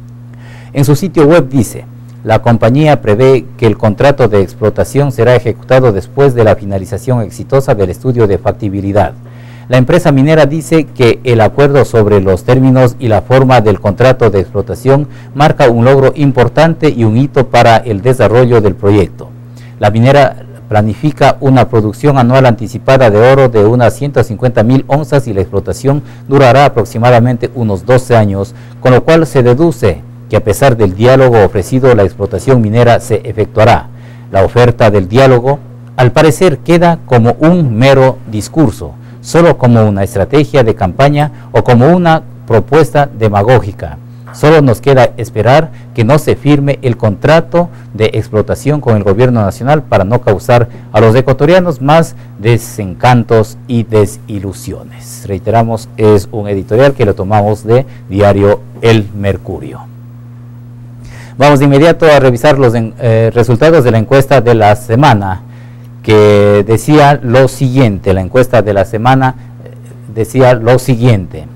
En su sitio web dice: la compañía prevé que el contrato de explotación será ejecutado después de la finalización exitosa del estudio de factibilidad. La empresa minera dice que el acuerdo sobre los términos y la forma del contrato de explotación marca un logro importante y un hito para el desarrollo del proyecto. La minera planifica una producción anual anticipada de oro de unas ciento cincuenta mil onzas y la explotación durará aproximadamente unos doce años, con lo cual se deduce que a pesar del diálogo ofrecido, la explotación minera se efectuará. La oferta del diálogo, al parecer, queda como un mero discurso, solo como una estrategia de campaña o como una propuesta demagógica. Solo nos queda esperar que no se firme el contrato de explotación con el gobierno nacional para no causar a los ecuatorianos más desencantos y desilusiones. Reiteramos, es un editorial que lo tomamos de diario El Mercurio. Vamos de inmediato a revisar los eh, resultados de la encuesta de la semana, que decía lo siguiente. La encuesta de la semana decía lo siguiente.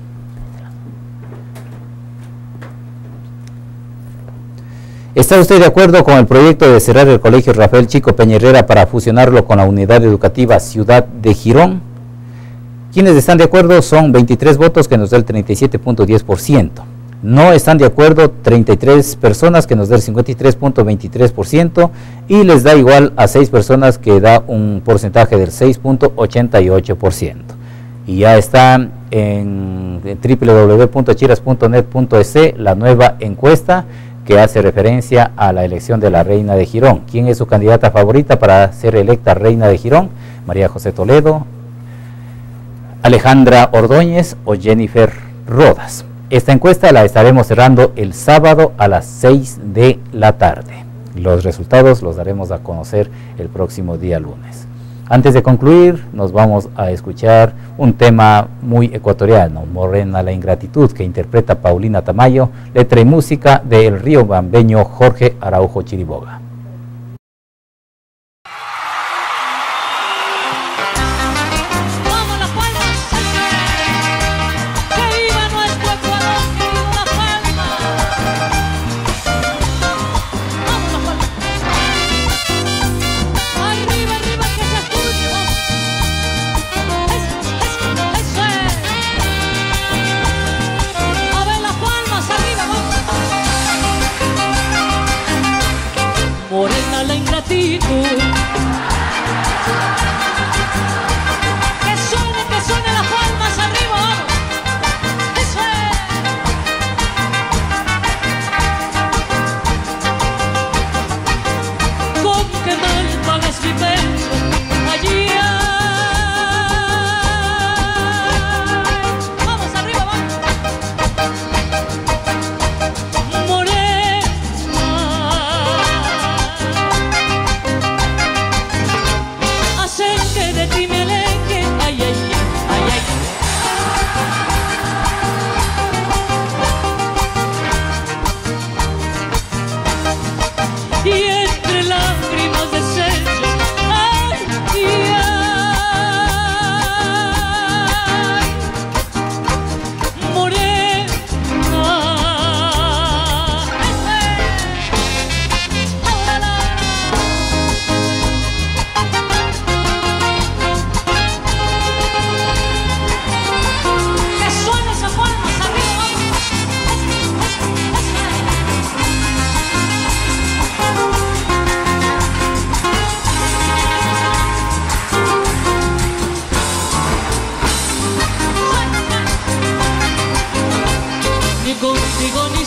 ¿Está usted de acuerdo con el proyecto de cerrar el Colegio Rafael Chico Peña Herrera para fusionarlo con la Unidad Educativa Ciudad de Girón? Quienes están de acuerdo son veintitrés votos, que nos da el treinta y siete punto diez por ciento. No están de acuerdo treinta y tres personas, que nos da el cincuenta y tres punto veintitrés por ciento, y les da igual a seis personas, que da un porcentaje del seis punto ochenta y ocho por ciento. Y ya está en, en w w w punto chiras punto net punto e s la nueva encuesta que hace referencia a la elección de la Reina de Girón. ¿Quién es su candidata favorita para ser electa Reina de Girón? María José Toledo, Alejandra Ordóñez o Jennifer Rodas. Esta encuesta la estaremos cerrando el sábado a las seis de la tarde. Los resultados los daremos a conocer el próximo día lunes. Antes de concluir, nos vamos a escuchar un tema muy ecuatoriano, Morena la Ingratitud, que interpreta Paulina Tamayo, letra y música del río bambeño Jorge Araujo Chiriboga.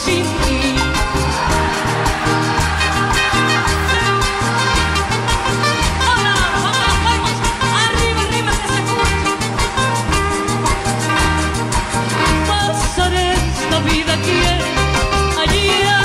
sin ti. Arriba, arriba, que se escuche. Pasaré esta vida aquí, allá.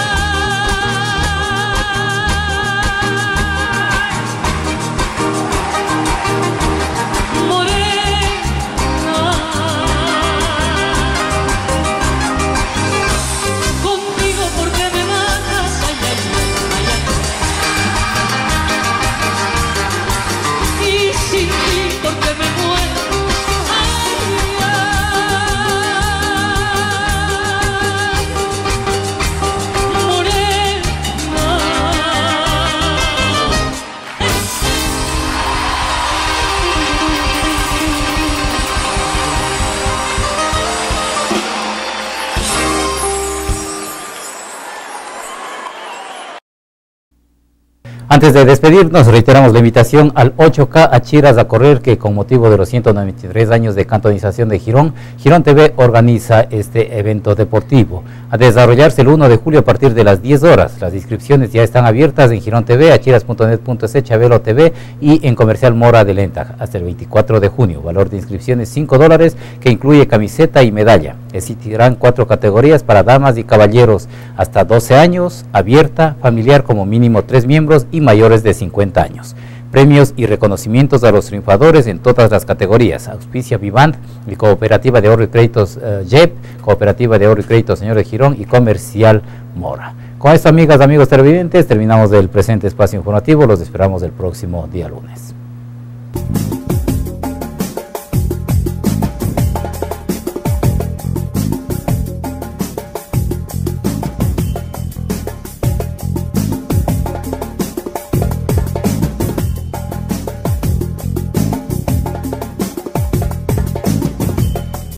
Antes de despedirnos, reiteramos la invitación al ocho K Achiras a correr, que con motivo de los ciento noventa y tres años de cantonización de Girón, Girón T V organiza este evento deportivo a desarrollarse el uno de julio a partir de las diez horas. Las inscripciones ya están abiertas en Girón T V, achiras punto net punto es, Chabelo T V y en Comercial Mora de Lenta hasta el veinticuatro de junio. Valor de inscripciones cinco dólares, que incluye camiseta y medalla. Existirán cuatro categorías para damas y caballeros hasta doce años, abierta, familiar como mínimo tres miembros y mayores de cincuenta años. Premios y reconocimientos a los triunfadores en todas las categorías. Auspicia Vivant y Cooperativa de Ahorro y Créditos uh, J E P, Cooperativa de Ahorro y Créditos Señor de Girón y Comercial Mora. Con esto, amigas, amigos televidentes, terminamos el presente espacio informativo. Los esperamos el próximo día lunes.